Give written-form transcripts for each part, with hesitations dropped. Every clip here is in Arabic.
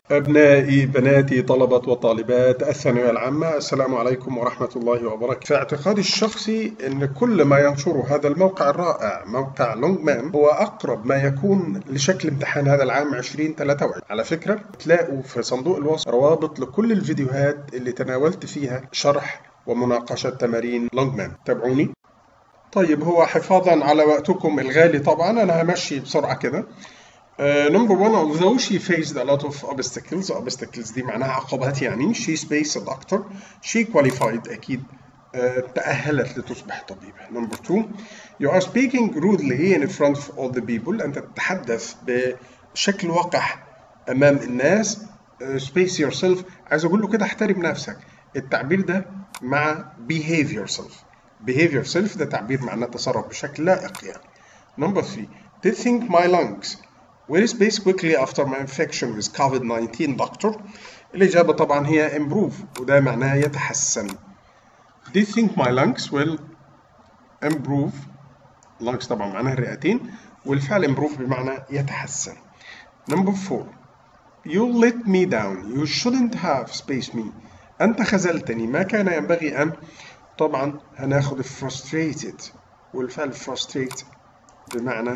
أبنائي بناتي طلبة وطالبات الثانوية العامة، السلام عليكم ورحمة الله وبركاته. في اعتقادي الشخصي أن كل ما ينشره هذا الموقع الرائع موقع لونجمان هو أقرب ما يكون لشكل امتحان هذا العام 2023. على فكرة تلاقوا في صندوق الوصف روابط لكل الفيديوهات اللي تناولت فيها شرح ومناقشة تمارين لونجمان. تابعوني. طيب، هو حفاظا على وقتكم الغالي طبعا أنا همشي بسرعة كده. Number one, although she faced a lot of obstacles دي معناها عقبات يعني. She spaced a doctor. She qualified أكيد تأهلت لتصبح طبيبة. Number two, you are speaking rudely in front of all the people. أنت تتحدث بشكل وقح أمام الناس. Space yourself. عايز أقول له كده احترم نفسك. التعبير ده مع behave yourself. Behave yourself ده تعبير معناه تصرف بشكل لائق يعني. Number three, did think my lungs will space quickly after my infection with COVID-19 doctor. الإجابة طبعا هي improve وده معناه يتحسن. Do you think my lungs will improve؟ lungs طبعا معناها الرئتين والفعل improve بمعنى يتحسن. Number four, you let me down. You shouldn't have space me. أنت خذلتني. ما كان ينبغي أن. طبعا هناخد frustrated والفعل frustrate بمعنى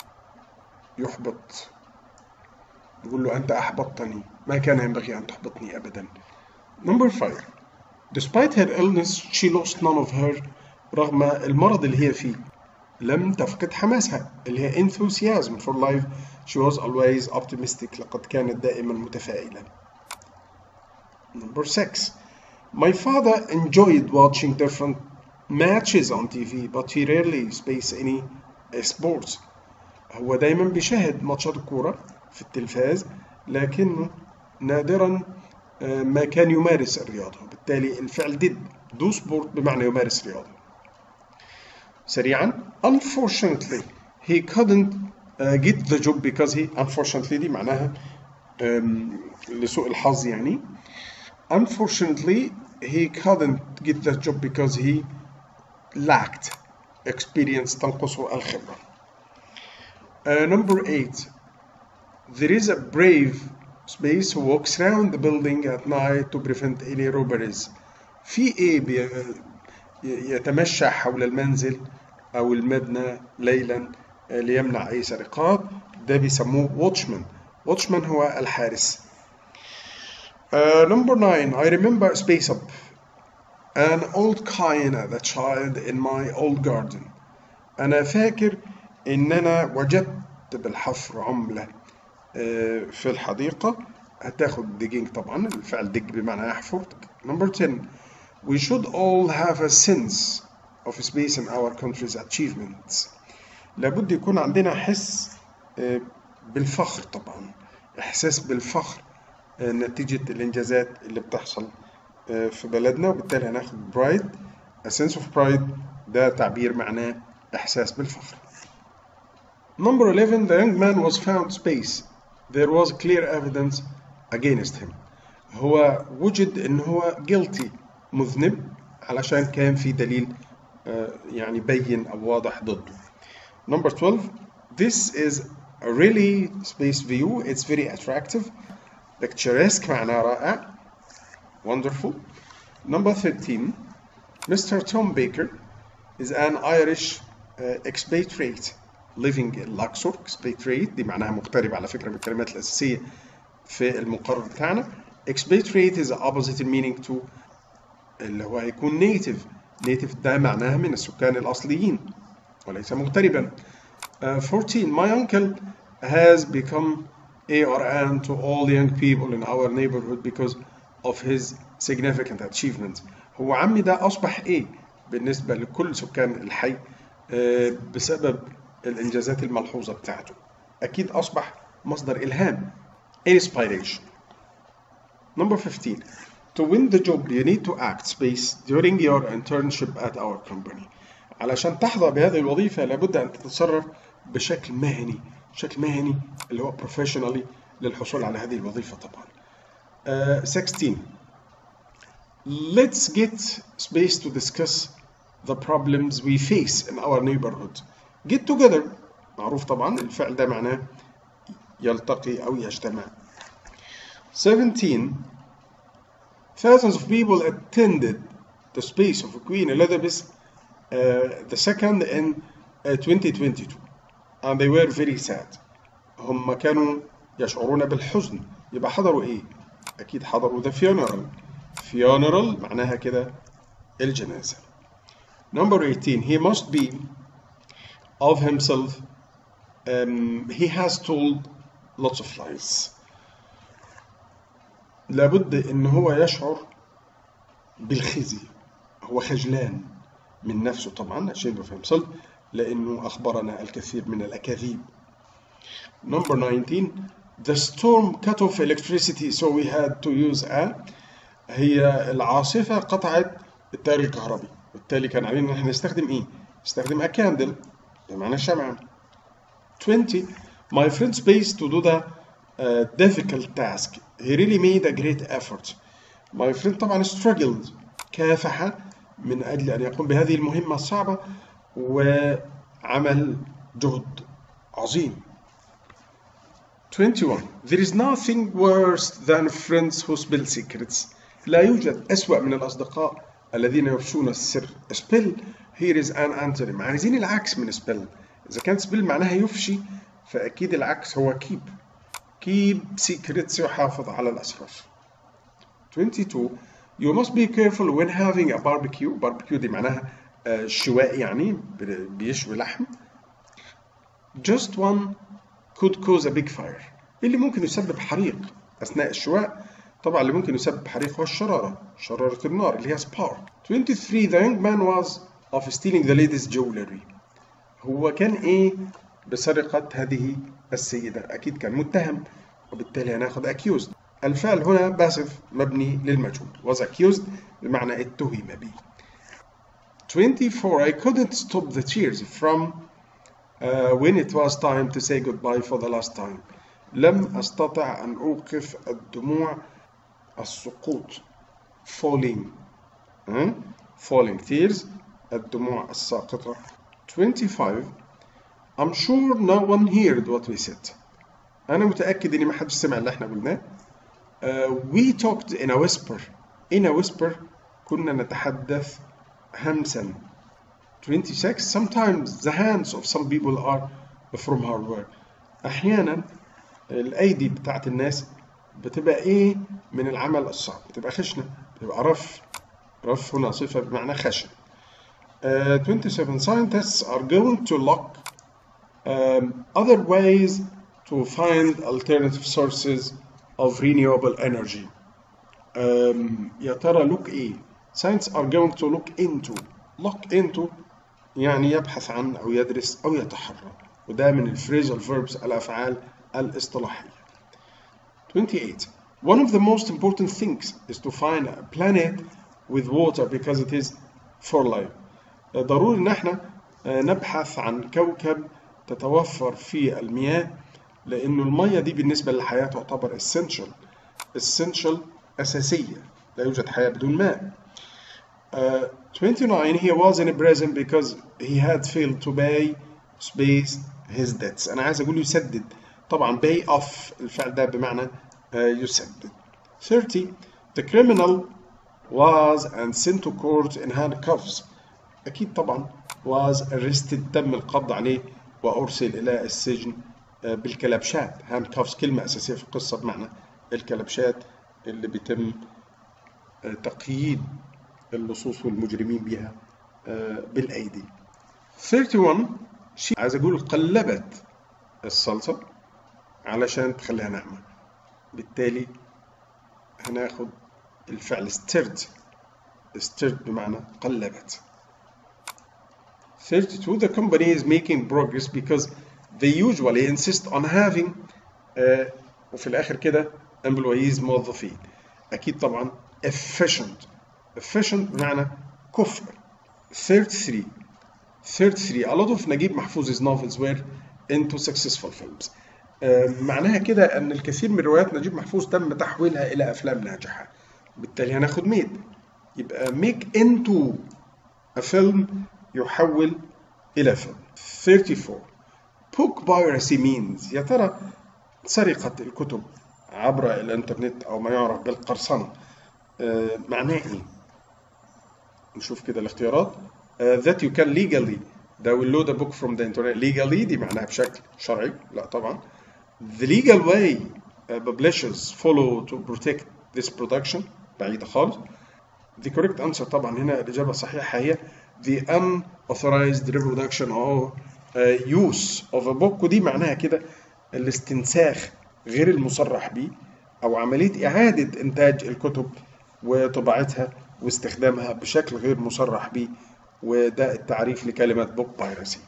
يحبط. يقول له أنت أحبطتني. ما كان ينبغي أن تحبطني أبدا. Number five, despite her illness she lost none of her. رغم المرض اللي هي فيه لم تفقد حماسها اللي هي enthusiasm for life. She was always optimistic. لقد كانت دائما متفائلة. Number six, my father enjoyed watching different matches on TV but he rarely space any sports. هو دايما بيشاهد ماتشات الكورة في التلفاز لكنه نادرا ما كان يمارس الرياضة. بالتالي الفعل did do sport بمعنى يمارس رياضة. سريعا, unfortunately he couldn't get the job because he. unfortunately دي معناها لسوء الحظ يعني. unfortunately he couldn't get the job because he lacked experience. تنقصه الخبرة. Number eight, there is a brave space who walks around the building at night to prevent any robberies. في ايه يتمشى حول المنزل او المبنى ليلا ليمنع اي سرقات. ده بيسموه watchman. watchman هو الحارس. Number nine, I remember space up an old coin as a child in my old garden. انا فاكر ان انا وجدت بالحفر عملة في الحديقة. هتاخد digging طبعا الفعل dig بمعنى يحفر. Number 10, we should all have a sense of space in our country's achievements. لابد يكون عندنا حس بالفخر طبعا. إحساس بالفخر نتيجة الإنجازات اللي بتحصل في بلدنا وبالتالي هناخد pride. a sense of pride ده تعبير معناه إحساس بالفخر. Number 11, the young man was found space. There was clear evidence against him. هو وجد إن هو guilty مذنب علشان كان في دليل يعني بين أو واضح ضده. Number 12, this is a really space view. It's very attractive. Picturesque معناه رائع. Wonderful. Number 13, Mr. Tom Baker is an Irish expatriate living in Luxor. expatriate دي معناها مغترب على فكرة من الكلمات الأساسية في المقرر بتاعنا. expatriate is opposite meaning to اللي هو هيكون native. native ده معناها من السكان الأصليين وليس مغتربا. 14, my uncle has become a or an to all young people in our neighborhood because of his significant achievements. هو عمي ده أصبح إيه بالنسبة لكل سكان الحي بسبب الإنجازات الملحوظة بتاعته. أكيد أصبح مصدر إلهام. inspiration. Number 15, to win the job you need to act space during your internship at our company. علشان تحظى بهذه الوظيفة لابد أن تتصرف بشكل مهني. شكل مهني اللي هو professionally للحصول على هذه الوظيفة طبعا. 16, let's get space to discuss the problems we face in our neighborhood. get together معروف طبعا الفعل ده معناه يلتقي أو يجتمع. 17. Thousands of people attended the space of Queen Elizabeth II in 2022 and they were very sad. هم كانوا يشعرون بالحزن. يبقى حضروا ايه؟ اكيد حضروا the funeral. funeral معناها كده الجنازة. Number 18. He must be of himself. He has told lots of lies. لابد ان هو يشعر بالخزي. هو خجلان من نفسه طبعا ashamed of himself لانه اخبرنا الكثير من الاكاذيب. Number 19. The storm cut off electricity so we had to use هي العاصفة قطعت التيار الكهربي بالتالي كان علينا ان احنا نستخدم ايه؟ نستخدم a candle بمعنى شمعة. 20. My friend space to do the difficult task. He really made a great effort. My friend طبعا struggled كافح من أجل أن يقوم بهذه المهمة الصعبة وعمل جهد عظيم. 21. There is nothing worse than friends who spill secrets. لا يوجد أسوأ من الأصدقاء الذين يفشون السر. Spill here is an antonym. عايزين العكس من spill. إذا كان spill معناها يفشي فأكيد العكس هو keep. keep secrets يحافظ على الأسرار. 22. You must be careful when having a barbecue. barbecue دي معناها شواء يعني بيشوي لحم. Just one could cause a big fire. اللي ممكن يسبب حريق أثناء الشواء طبعا اللي ممكن يسبب حريق هو الشرارة. شرارة النار اللي هي spark. 23. The young man was of stealing the lady's jewelry. هو كان إيه بسرقة هذه السيدة؟ أكيد كان متهم وبالتالي هناخد accused. الفعل هنا passive مبني للمجهول. was accused بمعنى اتهم به. 24. I couldn't stop the tears from when it was time to say goodbye for the last time. لم أستطع أن أوقف الدموع السقوط. falling. falling tears الدموع الساقطة. 25. I'm sure no one heard what we said. أنا متأكد إن ما حدش سمع اللي إحنا قلناه. We talked in a whisper. In a whisper كنا نتحدث همسا. 26. Sometimes the hands of some people are from hard work. أحيانا الأيدي بتاعت الناس بتبقى إيه من العمل الصعب. بتبقى خشنة. بتبقى رف. رف هنا صفة بمعنى خشن. 27. Scientists are going to look other ways to find alternative sources of renewable energy. يا ترى look إيه؟ Science are going to look into. look into يعني يبحث عن أو يدرس أو يتحرى وده من الفريزال verbs الأفعال الاصطلاحية. 28. One of the most important things is to find a planet with water because it is for life. ضروري إن احنا نبحث عن كوكب تتوفر فيه المياه لأنه المياه دي بالنسبة للحياة تعتبر essential. essential أساسية. لا يوجد حياة بدون ماء. 29. He was in prison because he had failed to pay space his debts. أنا عايز أقول يسدد. طبعا pay off الفعل ده بمعنى يسدد. 30. The criminal was and sent to court in handcuffs. أكيد طبعا was arrested تم القبض عليه وأرسل إلى السجن بالكلبشات. handcuffs كلمة أساسية في القصة بمعنى الكلبشات اللي بيتم تقييد اللصوص والمجرمين بها بالأيدي. 31. عايز أقول قلبت الصلصة علشان تخليها ناعمة بالتالي هناخد الفعل stirred. stirred بمعنى قلبت. 32. The company is making progress because they usually insist on having وفي الآخر كده employees موظفين. أكيد طبعا efficient. efficient بمعنى كفء. 33. A lot of نجيب محفوظ's novels were into successful films. معناها كده أن الكثير من روايات نجيب محفوظ تم تحويلها إلى أفلام ناجحة. بالتالي هناخد made. يبقى make into a film يحول إلى فيلم. 34. book piracy means يا ترى سرقة الكتب عبر الانترنت او ما يعرف بالقرصنة. معناه ايه؟ نشوف كده الاختيارات. that you can legally download a book from the internet. legally دي معناها بشكل شرعي، لا طبعا. the legal way publishers follow to protect this production، بعيدة خالص. the correct answer طبعا هنا الإجابة الصحيحة هي the unauthorized reproduction or use of a book، ودي معناها كده الاستنساخ غير المصرح به أو عملية إعادة إنتاج الكتب وطباعتها واستخدامها بشكل غير مصرح به، وده التعريف لكلمة book piracy.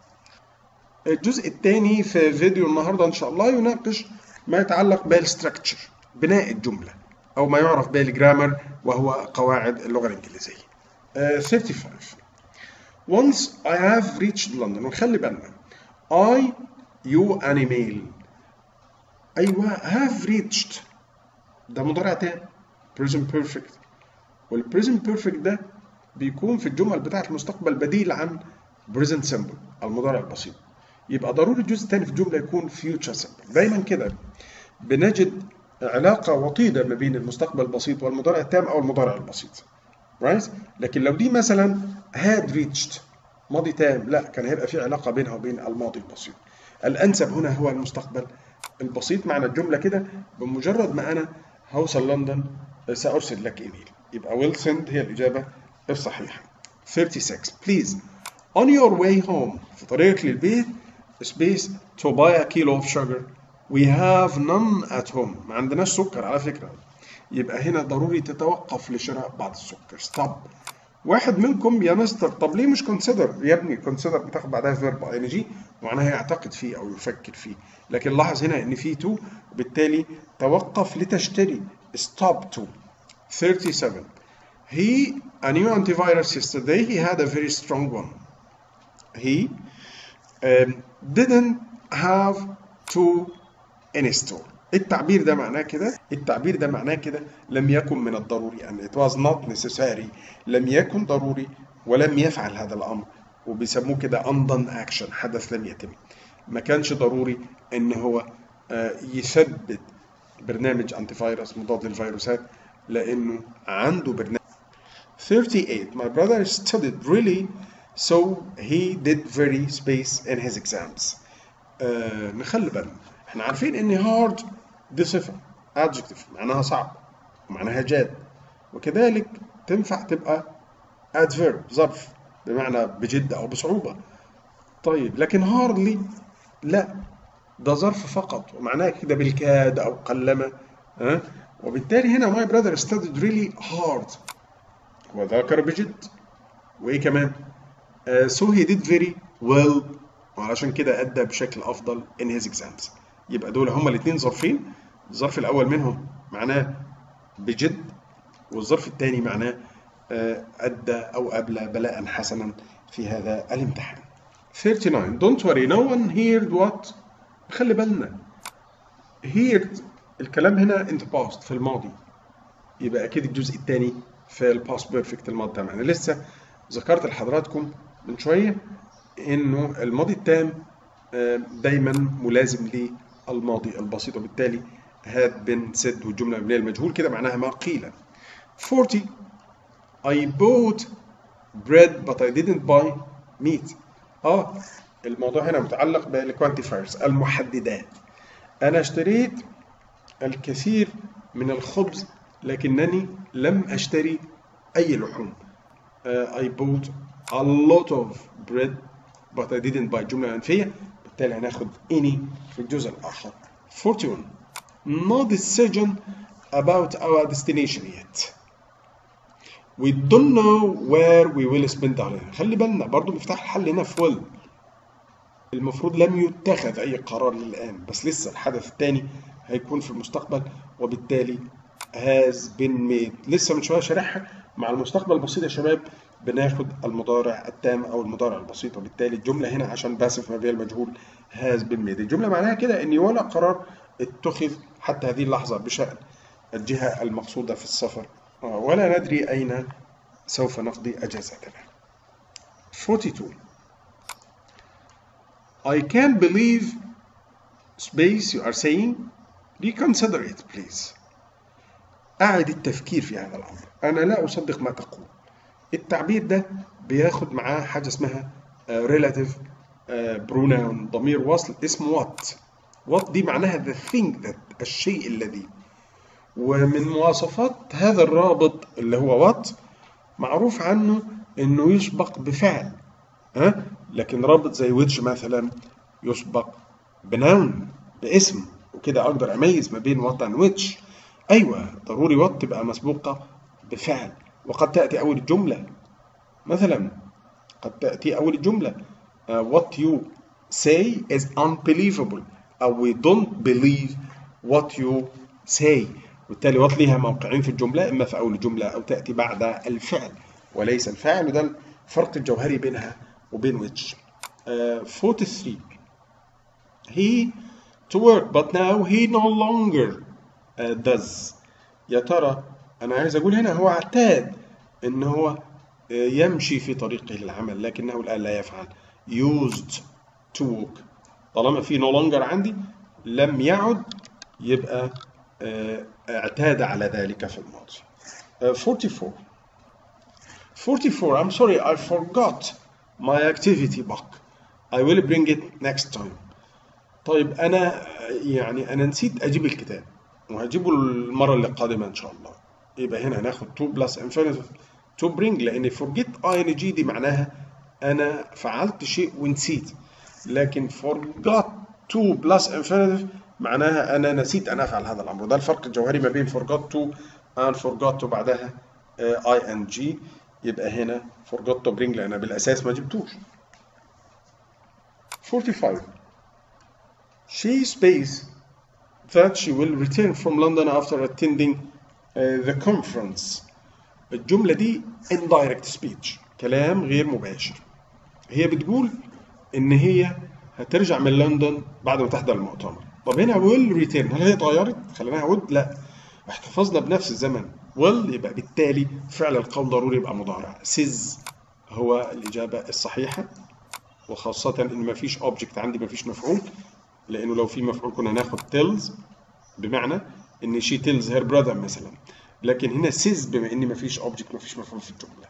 الجزء الثاني في فيديو النهارده إن شاء الله يناقش ما يتعلق بالستراكشر، بناء الجملة، أو ما يعرف بالجرامر وهو قواعد اللغة الإنجليزية. 35 Once I have reached London، ونخلي بالنا I you an email. أيوة have reached ده مضارع تام present perfect، والpresent perfect ده بيكون في الجمل بتاعة المستقبل بديل عن present simple المضارع البسيط. يبقى ضروري الجزء الثاني في الجملة يكون future simple. دايما كده بنجد علاقة وطيدة ما بين المستقبل البسيط والمضارع التام أو المضارع البسيط. right؟ لكن لو دي مثلا had reached ماضي تام، لا كان هيبقى في علاقة بينها وبين الماضي البسيط. الأنسب هنا هو المستقبل البسيط. معنى الجملة كده بمجرد ما أنا هوصل لندن سأرسل لك إيميل، يبقى will send هي الإجابة الصحيحة. 36 Please on your way home، في طريقك للبيت space to buy a kilo of sugar we have none at home. ما عندناش سكر على فكرة، يبقى هنا ضروري تتوقف لشراء بعض السكر. stop. واحد منكم يا مستر طب ليه مش consider يا ابني؟ consider بتاخد بعدها verb ing معناها يعتقد فيه او يفكر فيه، لكن لاحظ هنا ان في to وبالتالي توقف لتشتري stop to. 37 He a new antivirus yesterday he had a very strong one. He didn't have to install. التعبير ده معناه كده لم يكن من الضروري، يعني it was not necessary، لم يكن ضروري ولم يفعل هذا الأمر، وبيسموه كده undone action، حدث لم يتم. ما كانش ضروري ان هو يثبت برنامج انتي فيروس مضاد للفيروسات لانه عنده برنامج. 38 My brother studied really so he did very space in his exams. نخلي بالنا احنا عارفين ان hard دي صفة adjective معناها صعب ومعناها جاد، وكذلك تنفع تبقى adverb ظرف بمعنى بجد او بصعوبة. طيب لكن hardly لا، ده ظرف فقط ومعناه كده بالكاد او قلما. وبالتالي هنا my brother studied really hard وذاكر بجد، وايه كمان so he did very well، وعلشان كده أدى بشكل أفضل in his exams. يبقى دول هما الاثنين ظرفين، الظرف الأول منهم معناه بجد، والظرف الثاني معناه أدى أو أبلى بلاء حسنا في هذا الامتحان. 39 Don't worry no one heard what. خلي بالنا heard الكلام هنا in the past في الماضي، يبقى أكيد الجزء الثاني في الباست بيرفكت الماضي تمام. أنا لسه ذكرت لحضراتكم من شوية إنه الماضي التام دايما ملازم للماضي البسيط، وبالتالي had been said والجملة مبنية للمجهول كده معناها ما قيل. 40 I bought bread but I didn't buy meat. الموضوع هنا متعلق بالكوانتيفايرز المحددات. أنا اشتريت الكثير من الخبز لكنني لم أشتري أي لحوم. I bought a lot of bread but I didn't buy جملة منفية، بالتالي هناخد any في الجزء الآخر. 41 No decision about our destination yet. We don't know where we will spend our life. خلي بالنا برضو مفتاح الحل هنا في will. المفروض لم يتخذ أي قرار للآن، بس لسه الحدث الثاني هيكون في المستقبل، وبالتالي has been made. لسه من شوية شارحها مع المستقبل البسيط يا شباب بناخد المضارع التام أو المضارع البسيط، وبالتالي الجملة هنا عشان باسف مبني المجهول has been made. الجملة معناها كده إن ولا قرار اتخذ حتى هذه اللحظة بشأن الجهة المقصودة في السفر، ولا ندري أين سوف نقضي أجازتنا. 42 I can't believe space you are saying reconsider it please. أعد التفكير في هذا الأمر. أنا لا أصدق ما تقول. التعبير ده بياخد معاه حاجة اسمها relative pronoun، ضمير وصل اسمه what. what دي معناها the thing that، الشيء الذي. ومن مواصفات هذا الرابط اللي هو what معروف عنه إنه يسبق بفعل. لكن رابط زي which مثلا يسبق بنون، باسم، وكده أقدر أميز ما بين what and which. أيوة ضروري what تبقى مسبوقة بفعل، وقد تأتي أول الجملة. مثلا قد تأتي أول الجملة what you say is unbelievable، أو we don't believe what you say. وبالتالي what ليها موقعين في الجملة، إما في أول الجملة أو تأتي بعد الفعل وليس الفاعل، وده الفرق الجوهري بينها وبين which. 43 he to work but now he no longer does. يا ترى أنا عايز أقول هنا هو اعتاد إن هو يمشي في طريقه للعمل، لكنه الآن لا يفعل. used to walk، طالما في no longer عندي لم يعد، يبقى اعتاد على ذلك في الماضي. 44 I'm sorry I forgot my activity book. I will bring it next time. طيب أنا نسيت أجيب الكتاب وهجيبه المرة اللي قادمة إن شاء الله. يبقى هنا هناخد to plus infinitive to bring، لأن forget ing دي معناها أنا فعلت شيء ونسيت، لكن forgot to plus infinitive معناها أنا نسيت أن أفعل هذا الأمر. ده الفرق الجوهري ما بين forgot to and forgot to بعدها ing. يبقى هنا forgot to bring لأن بالأساس ما جبتوش. 45 she space that she will return from London after attending the conference. الجملة دي indirect speech، كلام غير مباشر. هي بتقول إن هي هترجع من لندن بعد ما تحضر المؤتمر. طب هنا will return هل هي اتغيرت؟ خليناها would؟ لا، احتفظنا بنفس الزمن. will يبقى بالتالي فعل القول ضروري يبقى مضارع. says هو الإجابة الصحيحة، وخاصة إن مفيش object عندي، مفيش مفعول، لأنه لو في مفعول كنا ناخد tells بمعنى إن she tells her brother مثلا، لكن هنا says بما إن مفيش object مفيش مفعول في الجملة.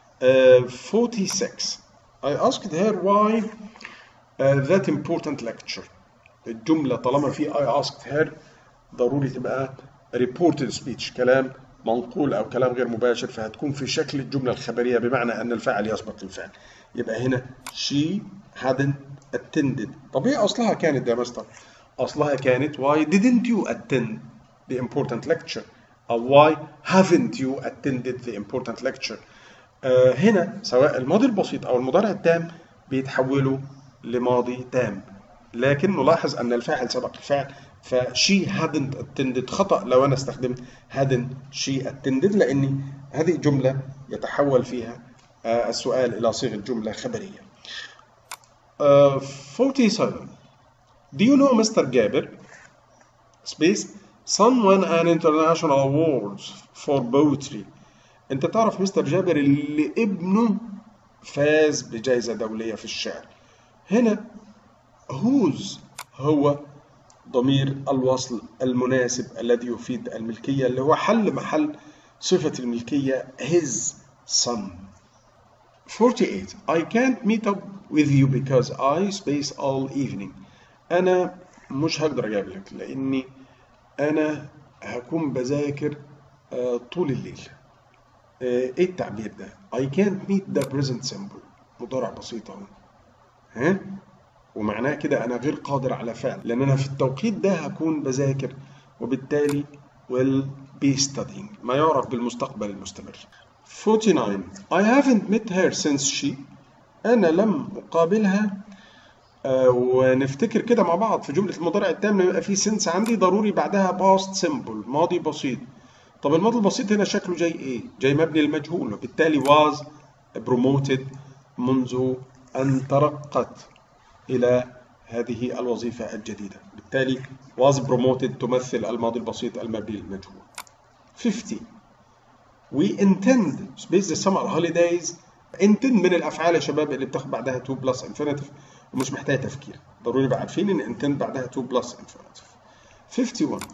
46 I asked her why that important lecture. الجملة طالما في I asked her ضروري تبقى reported speech، كلام منقول أو كلام غير مباشر، فهتكون في شكل الجملة الخبرية بمعنى أن الفاعل يسبق الفعل. يبقى هنا she hadn't attended. طب هي أصلها كانت يا مستر؟ أصلها كانت why didn't you attend the important lecture، أو why haven't you attended the important lecture. هنا سواء الماضي البسيط أو المضارع التام بيتحولوا لماضي تام، لكن نلاحظ أن الفاعل سبق الفعل، فشي hadn't attended خطأ لو أنا استخدمت hadn't she attended، لأن هذه جملة يتحول فيها السؤال إلى صيغة جملة خبرية. 47 Do you know Mr. Gaber space son won an international awards for poetry. أنت تعرف مستر جابر اللي ابنه فاز بجائزة دولية في الشعر. هنا whose هو ضمير الوصل المناسب الذي يفيد الملكية، اللي هو حل محل صفة الملكية his son. 48 I can't meet up with you because I space all evening. أنا مش هقدر أقابلك لأني أنا هكون بذاكر طول الليل. إيه التعبير ده؟ I can't meet the present simple، مضارع بسيط أهو، ومعناه كده أنا غير قادر على فعل، لأن أنا في التوقيت ده هكون بذاكر، وبالتالي will be studying ما يعرف بالمستقبل المستمر. 49 I haven't met her since she، أنا لم أقابلها. ونفتكر كده مع بعض في جملة المضارع التام لما يبقى في since عندي ضروري بعدها past simple ماضي بسيط. طب الماضي البسيط هنا شكله جاي إيه؟ جاي مبني للمجهول، وبالتالي was promoted منذ أن ترقت إلى هذه الوظيفة الجديدة، بالتالي was promoted تمثل الماضي البسيط المبني للمجهول. 50 we intend space the summer holidays. intend من الأفعال يا شباب اللي بتاخد بعدها to plus infinitive ومش محتاج تفكير، ضروري يبقى عارفين إن intend بعدها to plus infinitive. 51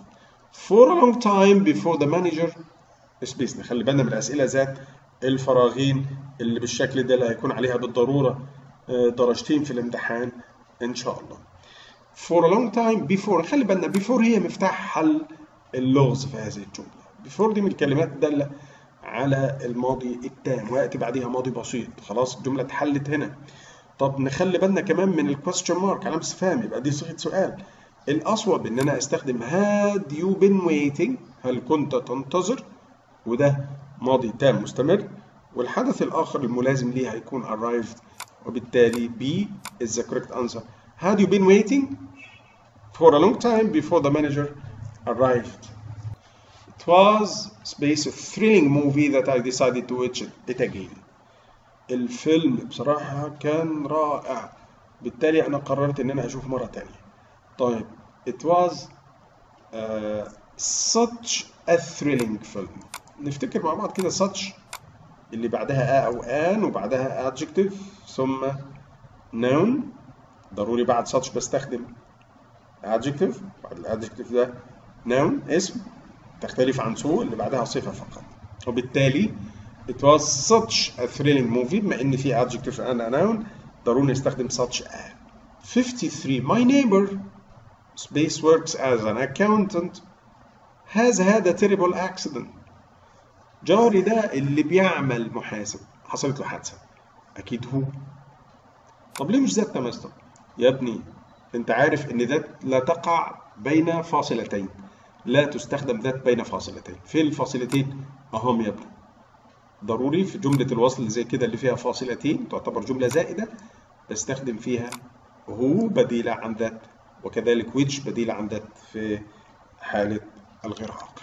For a long time before the manager space. نخلي بالنا من الأسئلة ذات الفراغين اللي بالشكل ده اللي هيكون عليها بالضرورة درجتين في الامتحان إن شاء الله. For a long time before. خلي بالنا before هي مفتاح حل اللغز في هذه الجملة. before دي من الكلمات الدالة على الماضي التام ويأتي بعدها ماضي بسيط. خلاص الجملة اتحلت هنا. طب نخلي بالنا كمان من الكويستشن مارك علامة استفهام، يبقى دي صيغة سؤال. الأصوب إن أنا أستخدم had you been waiting، هل كنت تنتظر، وده ماضي تام مستمر، والحدث الآخر الملازم ليه هيكون arrived، وبالتالي B is the correct answer. Had you been waiting for a long time before the manager arrived? It was space a thrilling movie that I decided to watch it again. الفيلم بصراحة كان رائع، بالتالي أنا قررت إن أنا أشوفه مرة تانية. طيب it was such a thrilling film. نفتكر مع بعض كده such اللي بعدها أو an وبعدها adjective ثم noun. ضروري بعد such بستخدم adjective، بعد الادجكتيف ده noun اسم، تختلف عن so اللي بعدها صفة فقط. وبالتالي it was such a thrilling movie، بما إن في adjective and a noun ضروري نستخدم such a. 53 My neighbor space works as an accountant has had a terrible accident. جاري ده اللي بيعمل محاسب حصلت له حادثة، أكيد هو. طب ليه مش ذات يا مستر؟ يا ابني أنت عارف إن ذات لا تقع بين فاصلتين، لا تستخدم ذات بين فاصلتين. فين الفاصلتين؟ أهم يا ابني. ضروري في جملة الوصل زي كده اللي فيها فاصلتين تعتبر جملة زائدة بستخدم فيها هو بديلة عن ذات، وكذلك which بديلة عن ذات في حالة الغير عاقل.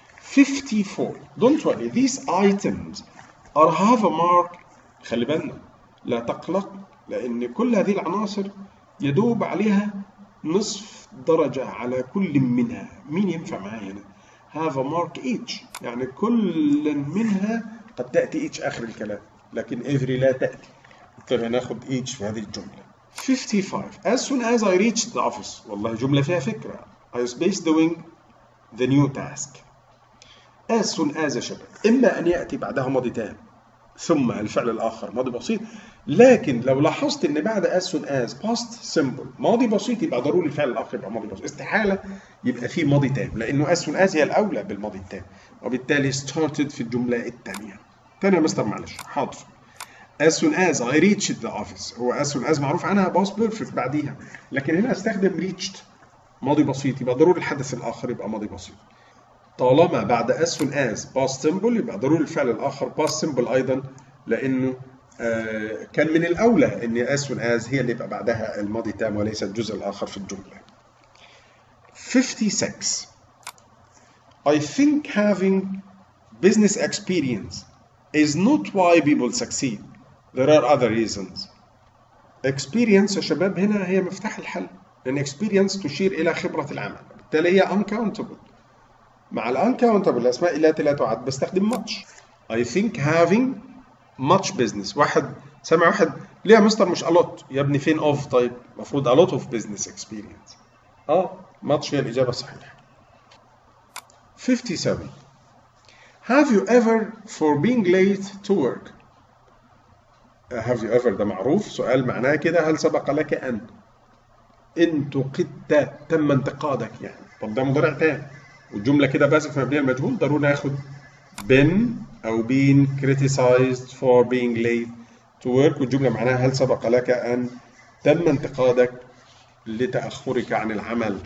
54 Don't worry these items are have a mark. خلي بالنا لا تقلق لأن كل هذه العناصر يدوب عليها نصف درجة على كل منها. مين ينفع معايا هنا؟ have a mark each، يعني كل منها قد تأتي each آخر الكلام، لكن every لا تأتي. طيب ناخد each في هذه الجملة. 55 As soon as I reached the office. والله جملة فيها فكرة. I was based doing the new task. as soon as يا شباب إما أن يأتي بعدها ماضي تام ثم الفعل الآخر ماضي بسيط، لكن لو لاحظت إن بعد as soon as past simple ماضي بسيط يبقى ضروري الفعل الآخر يبقى ماضي بسيط. استحالة يبقى فيه ماضي تام لأنه as soon as هي الأولى بالماضي التام، وبالتالي started في الجملة الثانية. تاني يا مستر معلش حاضر. as soon as I reached the office، هو as soon as معروف عنها past perfect بعديها، لكن هنا استخدم reached ماضي بسيط يبقى ضروري الحدث الآخر يبقى ماضي بسيط. طالما بعد as soon as past simple يبقى ضروري الفعل الآخر past simple أيضا، لأنه كان من الأولى إن as soon as هي اللي يبقى بعدها الماضي تام وليس الجزء الآخر في الجملة. 56 I think having business experience is not why people succeed. There are other reasons. Experience يا شباب هنا هي مفتاح الحل، لأن experience تشير إلى خبرة العمل، بالتالي هي uncountable. مع uncountable الأسماء التي لا تعد بستخدم much. I think having much business. واحد سمع واحد ليه يا مستر مش a lot؟ يا ابني فين of؟ طيب المفروض a lot of business experience. much هي الإجابة الصحيحة. 57 Have you ever for being late to work؟ have you ever ده معروف، سؤال معناه كده هل سبق لك أن انتقدت تم انتقادك يعني. طب ده مضارع تام والجملة كده باسف مبنية المجهول، ضروري ناخد been أو been criticized for being late to work، والجملة معناها هل سبق لك أن تم انتقادك لتأخرك عن العمل.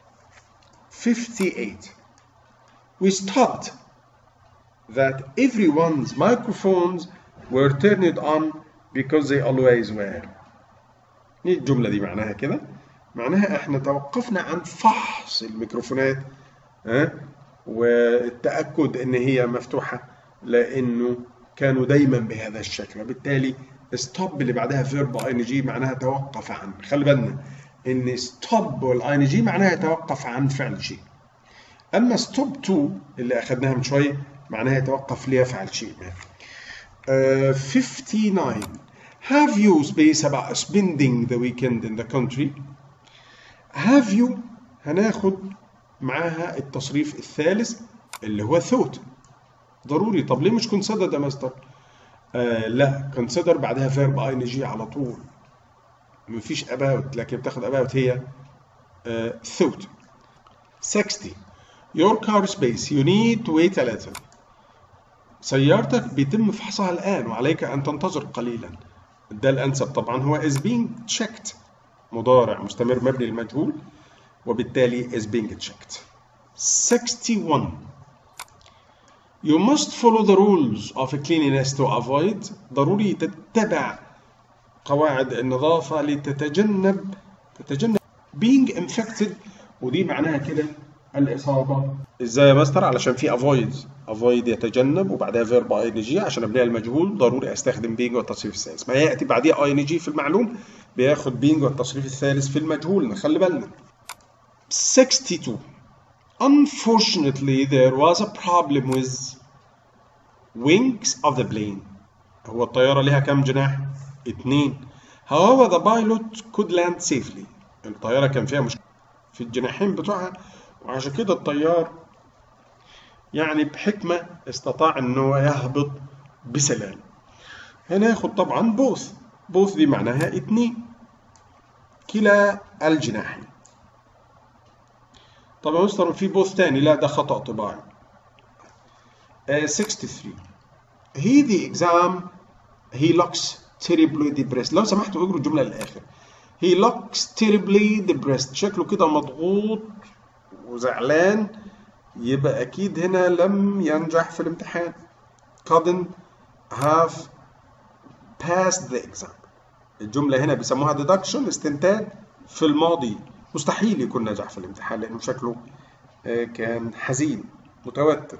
58 We stopped that everyone's microphones were turned on because they always were. ايه الجملة دي معناها كده؟ معناها احنا توقفنا عن فحص الميكروفونات والتأكد ان هي مفتوحة لانه كانوا دايما بهذا الشكل، وبالتالي stop اللي بعدها verb ing معناها توقف عن. خلي بالنا ان stop والing معناها يتوقف عن فعل شيء، اما stop to اللي اخذناها من شوية معناها يتوقف ليفعل شيء. 59 Have you space about spending the weekend in the country؟ have you هناخد معاها التصريف الثالث اللي هو thought. ضروري. طب ليه مش considered يا مستر؟ لا، consider بعدها verb ing على طول، مفيش about، لكن بتاخد about هي thought. 60. Your car space you need to wait a little. سيارتك بيتم فحصها الآن وعليك أن تنتظر قليلا. ده الأنسب طبعا هو is being checked، مضارع مستمر مبني للمجهول، وبالتالي is being checked. 61. You must follow the rules of cleanliness to avoid. ضروري تتبع قواعد النظافة لتتجنب being infected، ودي معناها كده الإصابة. إزاي يا مستر؟ علشان في avoid يتجنب وبعدها verb ing عشان أبنيها المجهول ضروري أستخدم being والتصريف الثالث. ما يأتي بعديها ing في المعلوم بياخد being والتصريف الثالث في المجهول، نخلي بالنا. 62. Unfortunately there was a problem with wings of the plane. هو الطيارة لها كم جناح؟ 2. However the pilot could land safely. الطيارة كان فيها مشكلة في الجناحين بتوعها، وعشان كده الطيار يعني بحكمة استطاع انه يهبط بسلام. هنا ياخد طبعا both دي معناها 2، كلا الجناحين. طب يا مستر في both تاني، لا ده خطأ طباعي. 63. He the exam he looks terribly depressed. لو سمحتوا اقروا الجملة للآخر. He looks terribly depressed. شكله كده مضغوط وزعلان، يبقى أكيد هنا لم ينجح في الامتحان. couldn't have passed the exam. الجملة هنا بيسموها deduction، استنتاج في الماضي، مستحيل يكون نجح في الامتحان لأنه شكله كان حزين متوتر.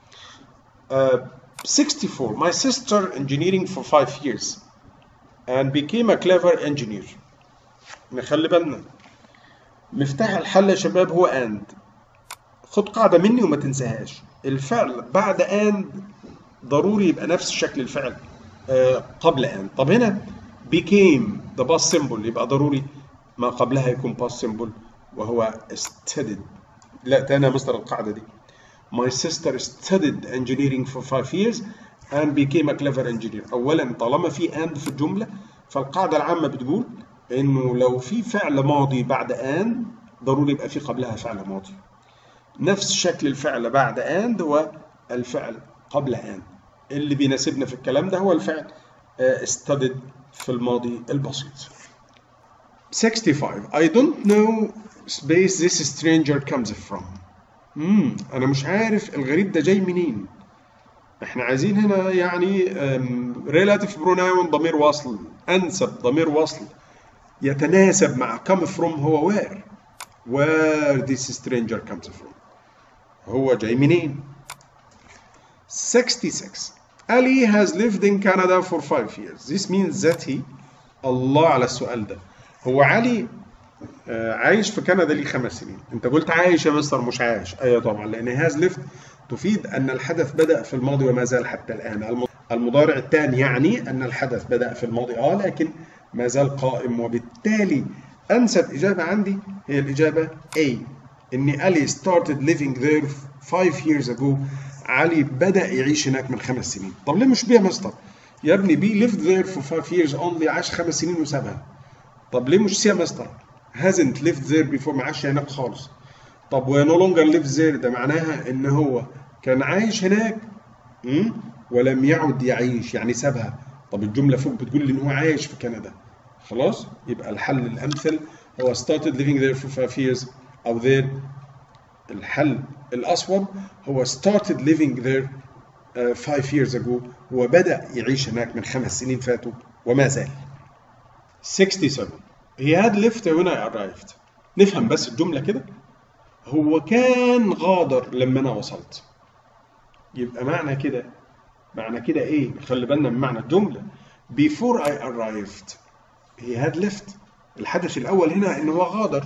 64. My sister engineering for 5 years and became a clever engineer. نخلي بالنا مفتاح الحل يا شباب هو and. خد قاعدة مني وما تنساهاش، الفعل بعد and ضروري يبقى نفس شكل الفعل قبل and. طب هنا became the past symbol يبقى ضروري ما قبلها يكون past symbol وهو studied. لا تاني يا مستر القاعدة دي. My sister studied engineering for 5 years and became a clever engineer. أولا طالما في and في الجملة فالقاعدة العامة بتقول إنه لو في فعل ماضي بعد and ضروري يبقى في قبلها فعل ماضي. نفس شكل الفعل بعد and هو الفعل قبل and. اللي بيناسبنا في الكلام ده هو الفعل studied في الماضي البسيط. 65. I don't know space this stranger comes from. أنا مش عارف الغريب ده جاي منين. إحنا عايزين هنا يعني relative pronoun ضمير وصل، أنسب ضمير وصل يتناسب مع come from هو where this stranger comes from. هو جاي منين؟ 66. Ali has lived in Canada for 5 years. This means that he. الله على السؤال ده. هو علي عايش في كندا ليه 5 سنين. انت قلت عايش يا مستر مش عايش. ايوه طبعا، لان has lived تفيد ان الحدث بدأ في الماضي وما زال حتى الآن. المضارع الثاني يعني ان الحدث بدأ في الماضي لكن ما زال قائم، وبالتالي انسب اجابة عندي هي الاجابة A، ان علي started living there 5 years ago. علي بدأ يعيش هناك من 5 سنين. طب ليه مش بي يا مستر؟ يا ابني بي lived there for 5 years only، عاش 5 سنين وسابها. طب ليه مش سي يا مستر؟ hasn't lived there before، ما عاش هناك خالص. طب و no longer lives there ده معناها ان هو كان عايش هناك ولم يعد يعيش، يعني سابها. طب الجملة فوق بتقول لي ان هو عايش في كندا. خلاص يبقى الحل الامثل هو started living there for 5 years او there. الحل الأصوب هو started living there 5 years ago، هو بدأ يعيش هناك من 5 سنين فاتوا وما زال. 67. He had left when I arrived. نفهم بس الجملة كده، هو كان غادر لما أنا وصلت. يبقى معنى كده إيه؟ خلي بالنا من معنى الجملة. Before I arrived he had left. الحدث الأول هنا إنه هو غادر،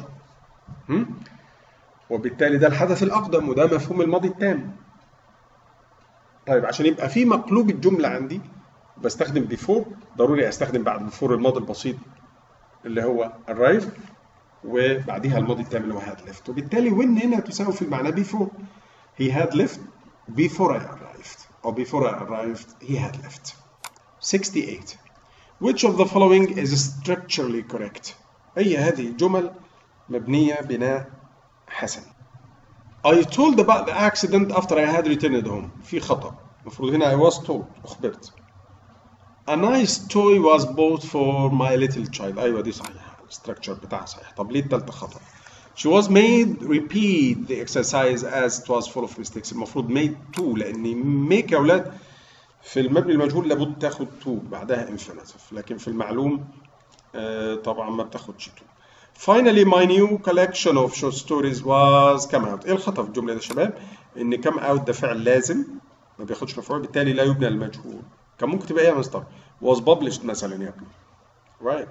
وبالتالي ده الحدث الأقدم وده مفهوم الماضي التام. طيب عشان يبقى في مقلوب الجملة عندي بستخدم before، ضروري أستخدم بعد before الماضي البسيط اللي هو arrive. وبعديها الماضي التام اللي هو had left، وبالتالي when هنا تساوي في المعنى before. he had left before I arrived، أو before I arrived he had left. 68. which of the following is structurally correct؟ أي هذه الجمل مبنية بناء حسن. I told about the accident after I had returned home. في خطأ، المفروض هنا I was told، أخبرت. A nice toy was bought for my little child. أيوة دي صحيحة، الستراكشر بتاعها صحيح. طب ليه التالتة خطأ؟ She was made repeat the exercise as it was full of mistakes. المفروض made to، لأن make يا أولاد في المبني المجهول لابد تاخد to بعدها infinitive، لكن في المعلوم طبعا ما بتاخدش to. Finally my new collection of short stories was come out. ايه الخطأ في الجملة دي يا شباب؟ إن come out ده فعل لازم ما بياخدش مفعول، بالتالي لا يبنى المجهول. كان ممكن تبقى ايه يا مستر؟ was published مثلا يا ابني. Right.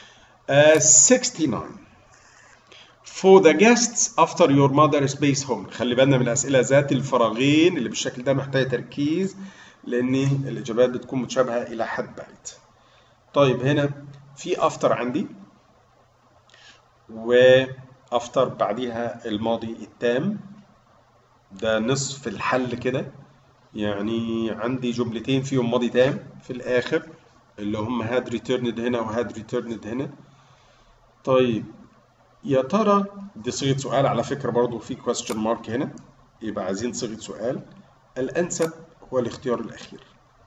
69. For the guests after your mother's base home. خلي بالنا من الأسئلة ذات الفراغين اللي بالشكل ده محتاجة تركيز، لأن الإجابات بتكون متشابهة إلى حد بعيد. طيب هنا في after عندي، و after بعديها الماضي التام، ده نصف الحل كده. يعني عندي جملتين فيهم ماضي تام في الآخر اللي هم had returned هنا و had returned هنا. طيب يا ترى دي صيغة سؤال على فكرة، برضو في question mark هنا، يبقى عايزين صيغة سؤال. الأنسب هو الاختيار الأخير.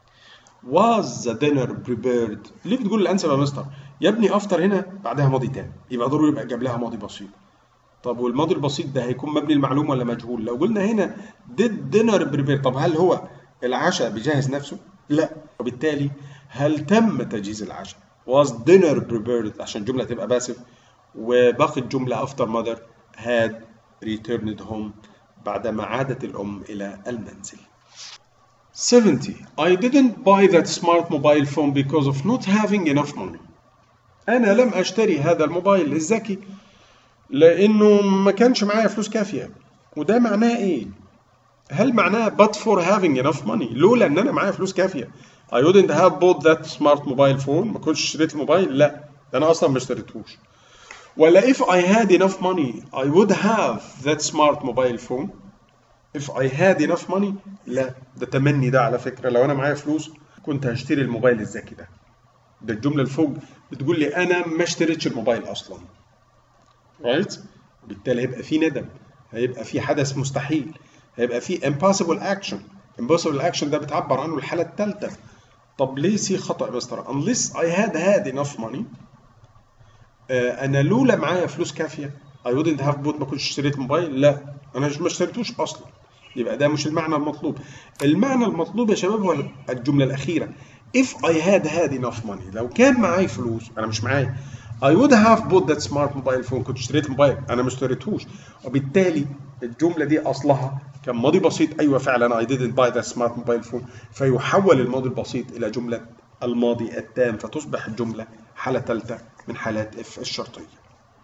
Was the dinner prepared؟ ليه بتقول الأنسب يا مستر؟ يا ابني after هنا بعدها ماضي تام، يبقى ضروري يبقى جاب لها ماضي بسيط. طب والماضي البسيط ده هيكون مبني المعلوم ولا مجهول؟ لو قلنا هنا did dinner prepare، طب هل هو العشاء بيجهز نفسه؟ لا، وبالتالي هل تم تجهيز العشاء؟ was dinner prepared عشان الجملة تبقى باسف، وباقي الجملة after mother had returned home بعدما عادت الأم إلى المنزل. 70. I didn't buy that smart mobile phone because of not having enough money. أنا لم أشتري هذا الموبايل الذكي لأنه ما كانش معايا فلوس كافية. وده معناه إيه؟ هل معناه but for having enough money؟ لولا إن أنا معايا فلوس كافية I wouldn't have bought that smart mobile phone. ما كنتش اشتريت الموبايل؟ لا، ده أنا أصلا ما اشتريتهوش. ولا if I had enough money I would have that smart mobile phone. if I had enough money، لا، ده تمني ده على فكرة. لو أنا معايا فلوس كنت هشتري الموبايل الذكي ده. ده الجملة اللي فوق بتقول لي أنا ما اشتريتش الموبايل أصلا. right؟ بالتالي هيبقى في ندم، هيبقى في حدث مستحيل، هيبقى في impossible action. impossible action ده بتعبر عنه الحالة الثالثة. طب ليه سي خطأ يا مستر؟ unless I had enough money، أنا لولا معايا فلوس كافية I wouldn't have bought، ما كنتش اشتريت موبايل. لا، أنا ما اشتريتوش أصلا. يبقى ده مش المعنى المطلوب. المعنى المطلوب يا شباب هو الجملة الأخيرة if I had enough money. لو كان معايا فلوس، أنا مش معايا، I would have bought that smart mobile phone. كنت اشتريت موبايل، أنا ما اشتريتهوش. وبالتالي الجملة دي أصلها كان ماضي بسيط. أيوة فعلا I didn't buy that smart mobile phone، فيحول الماضي البسيط إلى جملة الماضي التام، فتصبح الجملة حالة ثالثة من حالات F الشرطية.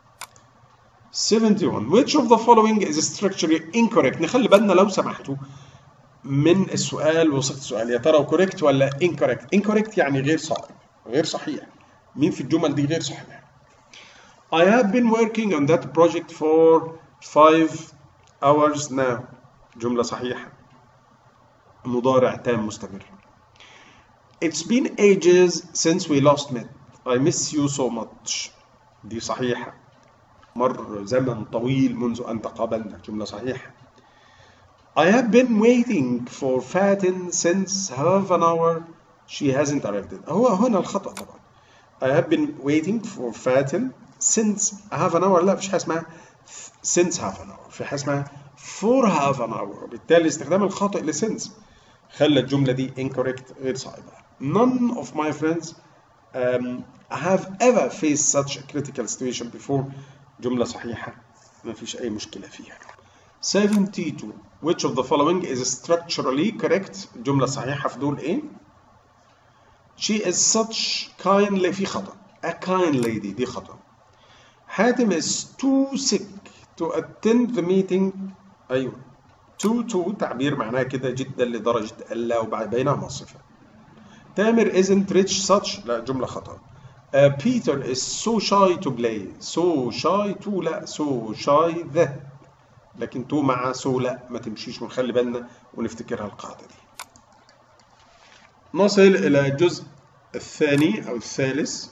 71. Which of the following is structurally incorrect؟ نخلي بالنا لو سمحتوا من السؤال وصيغة السؤال، يا ترى correct ولا incorrect؟ incorrect يعني غير صائب، غير صحيح. مين في الجمل دي غير صحيح؟ I have been working on that project for 5 hours now. جملة صحيحة، مضارع تام مستمر. It's been ages since we last met. I miss you so much. دي صحيحة، مر زمن طويل منذ أن تقابلنا. جملة صحيحة. I have been waiting for Fatin since half an hour. She hasn't arrived. هو هنا الخطأ طبعا. I have been waiting for Fatin since half an hour. لا، مفيش حاجة اسمها since half an hour، في حاجة اسمها for half an hour. وبالتالي استخدام الخاطئ لsince خلى الجملة دي incorrect، غير صحيحة. None of my friends have ever faced such a critical situation before. جملة صحيحة، ما فيش أي مشكلة فيها. 72. Which of the following is structurally correct؟ جملة صحيحة في دول إيه؟ She is such kindly، في خطأ. A kind lady، دي خطأ. حاتم is too sick to attend the meeting. أيوه، too تعبير معناه كده جدا لدرجة ألا وبينها صفة. تامر isn't rich such، لا، جملة خطأ. Peter is so shy to play. So shy to لا so shy the، لكن to مع so لا ما تمشيش، ونخلي بالنا ونفتكرها القاعدة دي. نصل إلى الجزء الثاني أو الثالث.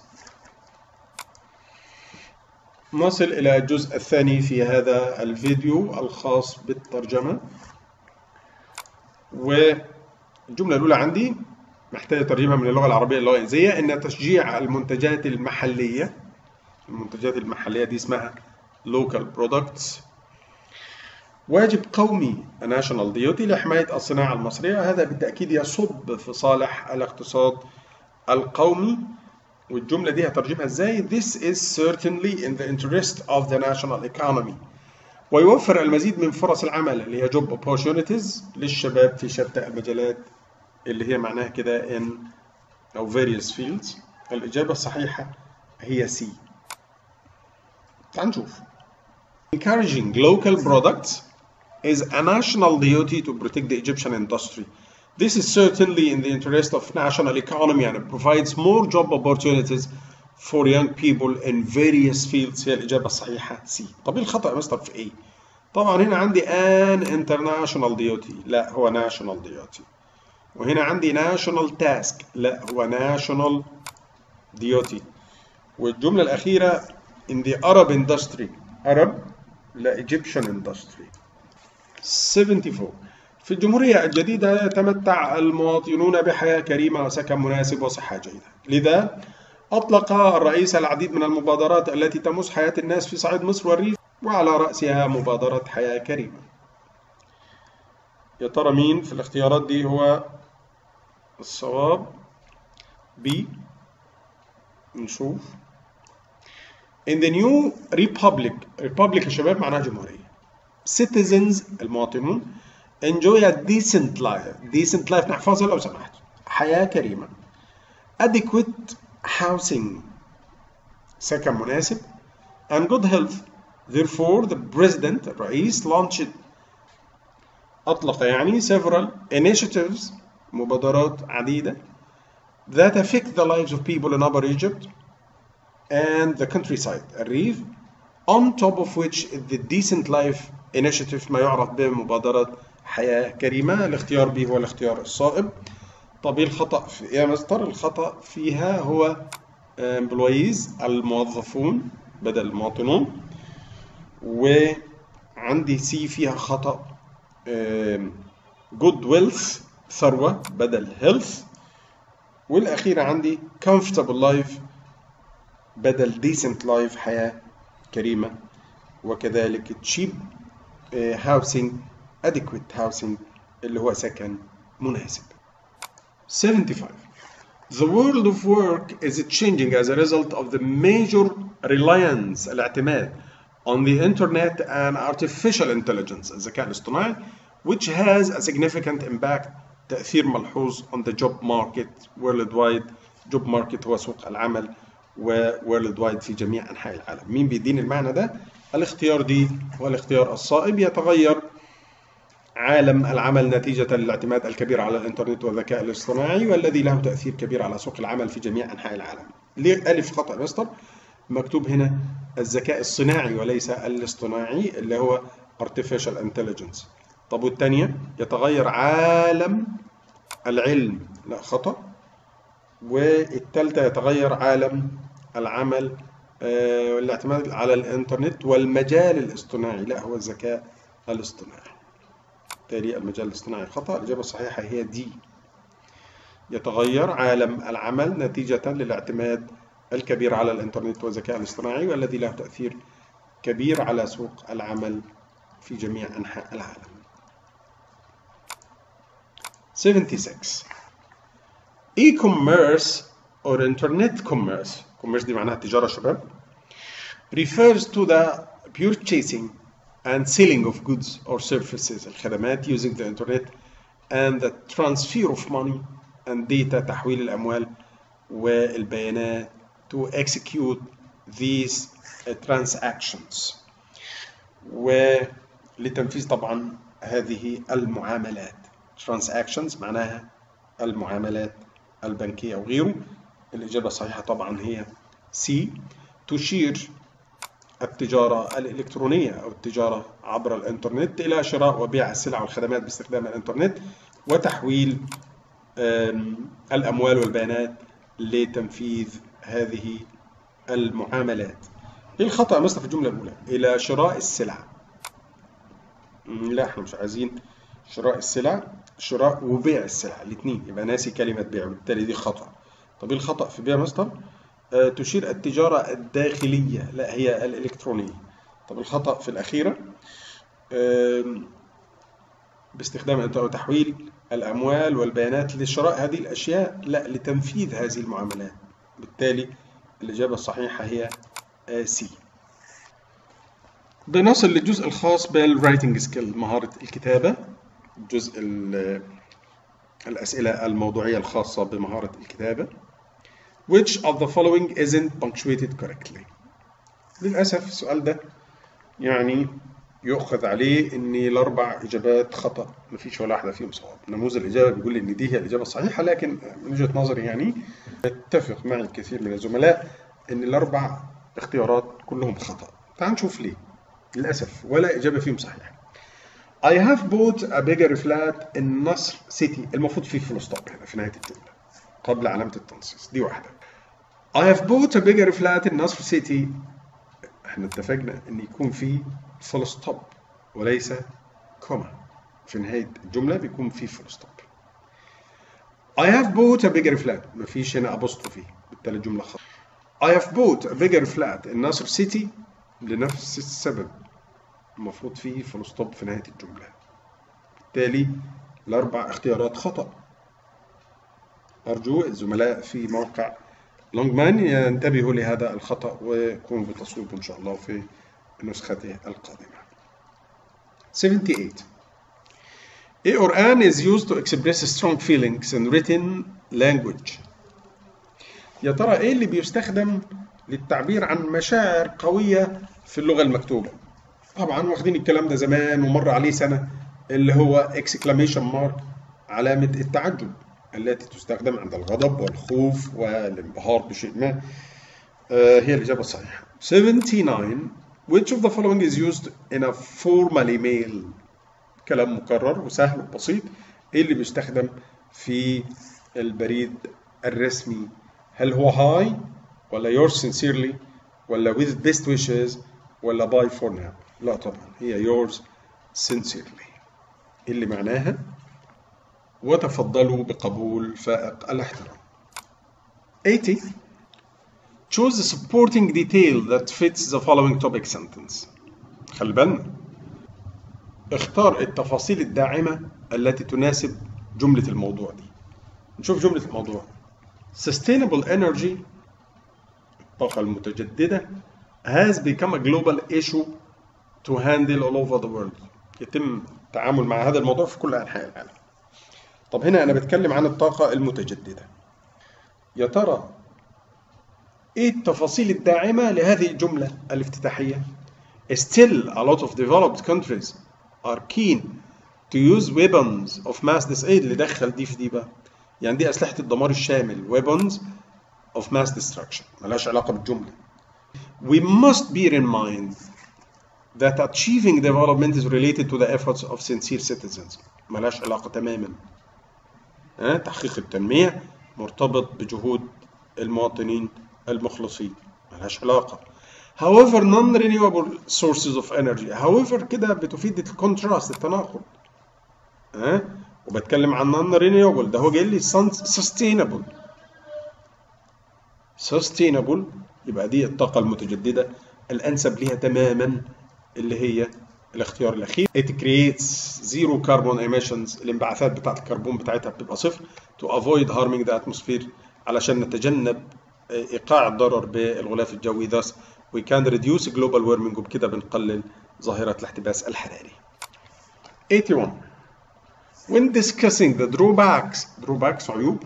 نصل إلى الجزء الثاني في هذا الفيديو الخاص بالترجمة. والجملة الأولى عندي محتاجة ترجمة من اللغة العربية اللغة الإنجليزية، إن تشجيع المنتجات المحلية. المنتجات المحلية دي اسمها local products. واجب قومي national duty لحماية الصناعة المصرية، هذا بالتأكيد يصب في صالح الاقتصاد القومي. والجملة دي هترجمها ازاي؟ This is certainly in the interest of the national economy. ويوفر المزيد من فرص العمل اللي هي job opportunities للشباب في شتى المجالات، اللي هي معناها كده in أو various fields. الإجابة الصحيحة هي C. تعال نشوف. Encouraging local products is a national duty to protect the Egyptian industry. This is certainly in the interest of national economy and it provides more job opportunities for young people in various fields. هي الإجابة الصحيحة C. طب إيه الخطأ يا مستر في إيه؟ طبعا هنا عندي an international duty، لا هو national duty. وهنا عندي national task، لا هو national duty. والجملة الأخيرة in the Arab industry، Arab لا Egyptian industry. 74. في الجمهورية الجديدة يتمتع المواطنون بحياة كريمة وسكن مناسب وصحة جيدة، لذا أطلق الرئيس العديد من المبادرات التي تمس حياة الناس في صعيد مصر والريف، وعلى رأسها مبادرة حياة كريمة. يا ترى مين في الاختيارات دي هو الصواب؟ B. نشوف. In the new republic، republic يا شباب معناها جمهورية. citizens المواطنون enjoy a decent life. decent life نحفظها لو سمحت. حياة كريمة. adequate housing سكن مناسب. and good health. therefore the president الرئيس launched أطلق يعني several initiatives مبادرات عديدة that affect the lives of people in Upper Egypt and the countryside الريف، on top of which the decent life initiative ما يعرف بمبادرة حياة كريمة. الاختيار B هو الاختيار الصائب. طب ايه الخطأ في ايه يا مستر؟ الخطأ فيها هو employees الموظفون بدل المواطنون. وعندي C فيها خطأ good wealth ثروة بدل health. والأخيرة عندي comfortable life بدل decent life حياة كريمة. وكذلك cheap housing adequate housing اللي هو سكن مناسب. 75. The world of work is changing as a result of the major reliance الاعتماد on the internet and artificial intelligence الذكاء الاصطناعي which has a significant impact تأثير ملحوظ on the job market worldwide. job market هو سوق العمل، و worldwide في جميع أنحاء العالم. مين بيديني المعنى ده؟ الاختيار دي هو الاختيار الصائب. يتغير عالم العمل نتيجة للاعتماد الكبير على الإنترنت والذكاء الاصطناعي والذي له تأثير كبير على سوق العمل في جميع أنحاء العالم. ليه ألف خطأ مستر؟ مكتوب هنا الذكاء الصناعي وليس الاصطناعي اللي هو artificial intelligence. طب والثانية يتغير عالم العلم، لا خطأ. والثالثة يتغير عالم العمل والاعتماد على الإنترنت والمجال الاصطناعي، لا هو الذكاء الاصطناعي. بالتالي المجال الاصطناعي خطأ. الإجابة الصحيحة هي دي. يتغير عالم العمل نتيجة للاعتماد الكبير على الإنترنت والذكاء الاصطناعي والذي له تأثير كبير على سوق العمل في جميع أنحاء العالم. 76. E-commerce or internet commerce، commerce دي معناها تجارة شباب، refers to the purchasing and selling of goods or services الخدمات using the internet and the transfer of money and data تحويل الأموال والبيانات to execute these transactions ولتنفيذ طبعا هذه المعاملات. transactions معناها المعاملات البنكية وغيره. الإجابة الصحيحة طبعا هي C. تشير التجارة الإلكترونية أو التجارة عبر الإنترنت إلى شراء وبيع السلع والخدمات باستخدام الإنترنت وتحويل الأموال والبيانات لتنفيذ هذه المعاملات. إيه الخطأ مثلا في الجملة الأولى؟ إلى شراء السلع. لا، احنا مش عايزين شراء السلع، شراء وبيع السلع الاثنين، يبقى ناسي كلمة بيع وبالتالي دي خطأ. طب ايه الخطأ في بيع مستر؟ تشير التجارة الداخلية، لا هي الإلكترونية. طب الخطأ في الأخيرة باستخدام تحويل الأموال والبيانات لشراء هذه الأشياء، لا لتنفيذ هذه المعاملات. بالتالي الإجابة الصحيحة هي C. بنصل للجزء الخاص بالرايتنج سكيل، مهارة الكتابة، جزء الأسئلة الموضوعية الخاصة بمهارة الكتابة. Which of the following isn't punctuated correctly؟ للأسف السؤال ده يعني يؤخذ عليه إن الأربع إجابات خطأ، مفيش ولا واحدة فيهم صواب. نموذج الإجابة بيقول إن دي هي الإجابة الصحيحة، لكن من وجهة نظري يعني يتفق معي الكثير من الزملاء إن الأربع اختيارات كلهم خطأ. تعال نشوف ليه. للأسف ولا إجابة فيهم صحيحة. I have bought a bigger flat in نصر سيتي، المفروض فيه فول ستوب هنا في نهاية الجملة قبل علامة التنصيص، دي واحدة. I have bought a bigger flat in نصر سيتي، احنا اتفقنا ان يكون فيه فول ستوب وليس كوما، في نهاية الجملة بيكون فيه فول ستوب. I have bought a bigger flat، مفيش هنا apostrophe، بالتالي الجملة خطأ. I have bought a bigger flat in نصر سيتي لنفس السبب، المفروض فيه فول ستوب في نهاية الجملة، بالتالي الأربع اختيارات خطأ. أرجو الزملاء في موقع لونجمان ينتبهوا لهذا الخطأ ويقوموا بتصويبه إن شاء الله في نسخته القادمة. 78. A or an is used to express strong feelings in written language. يا ترى إيه اللي بيستخدم للتعبير عن مشاعر قوية في اللغة المكتوبة؟ طبعا واخدين الكلام ده زمان ومر عليه سنة، اللي هو exclamation mark، علامة التعجب التي تستخدم عند الغضب والخوف والانبهار بشيء ما. هي الإجابة الصحيحة. 79. Which of the following is used in a formal email؟ كلام مكرر وسهل وبسيط. إيه اللي بيستخدم في البريد الرسمي؟ هل هو hi ولا yours sincerely ولا with best wishes ولا bye for now؟ لا طبعا هي yours sincerely، اللي معناها وتفضلوا بقبول فائق الاحترام. 80. Choose the supporting detail that fits the following topic sentence. خلي بالنا، اختار التفاصيل الداعمة التي تناسب جملة الموضوع دي. نشوف جملة الموضوع. Sustainable energy، الطاقة المتجددة، has become a global issue to handle all over the world. يتم التعامل مع هذا الموضوع في كل أنحاء العالم. طب هنا أنا بتكلم عن الطاقة المتجددة. يا ترى إيه التفاصيل الداعمة لهذه الجملة الافتتاحية؟ Still a lot of developed countries are keen to use weapons of mass destruction. إيه اللي دخل دي في دي بقى؟ يعني دي أسلحة الدمار الشامل، weapons of mass destruction، ملهاش علاقة بالجملة. We must bear in mind that achieving development is related to the efforts of sincere citizens. ملهاش علاقة تماما. تحقيق التنمية مرتبط بجهود المواطنين المخلصين، ملهاش علاقة. However non-renewable sources of energy، however كده بتفيد الكونتراست، التناقض. وبتكلم عن non-renewable، ده هو جاي لي sustainable، يبقى دي الطاقة المتجددة الأنسب ليها تماما، اللي هي الاختيار الأخير. It creates zero carbon emissions، الانبعاثات بتاعة الكربون بتاعتها بتبقى صفر. To avoid harming the atmosphere، علشان نتجنب إيقاع الضرر بالغلاف الجوي. Thus we can reduce global warming، وبكده بنقلل ظاهرة الاحتباس الحراري. 81. When discussing the drawbacks عيوب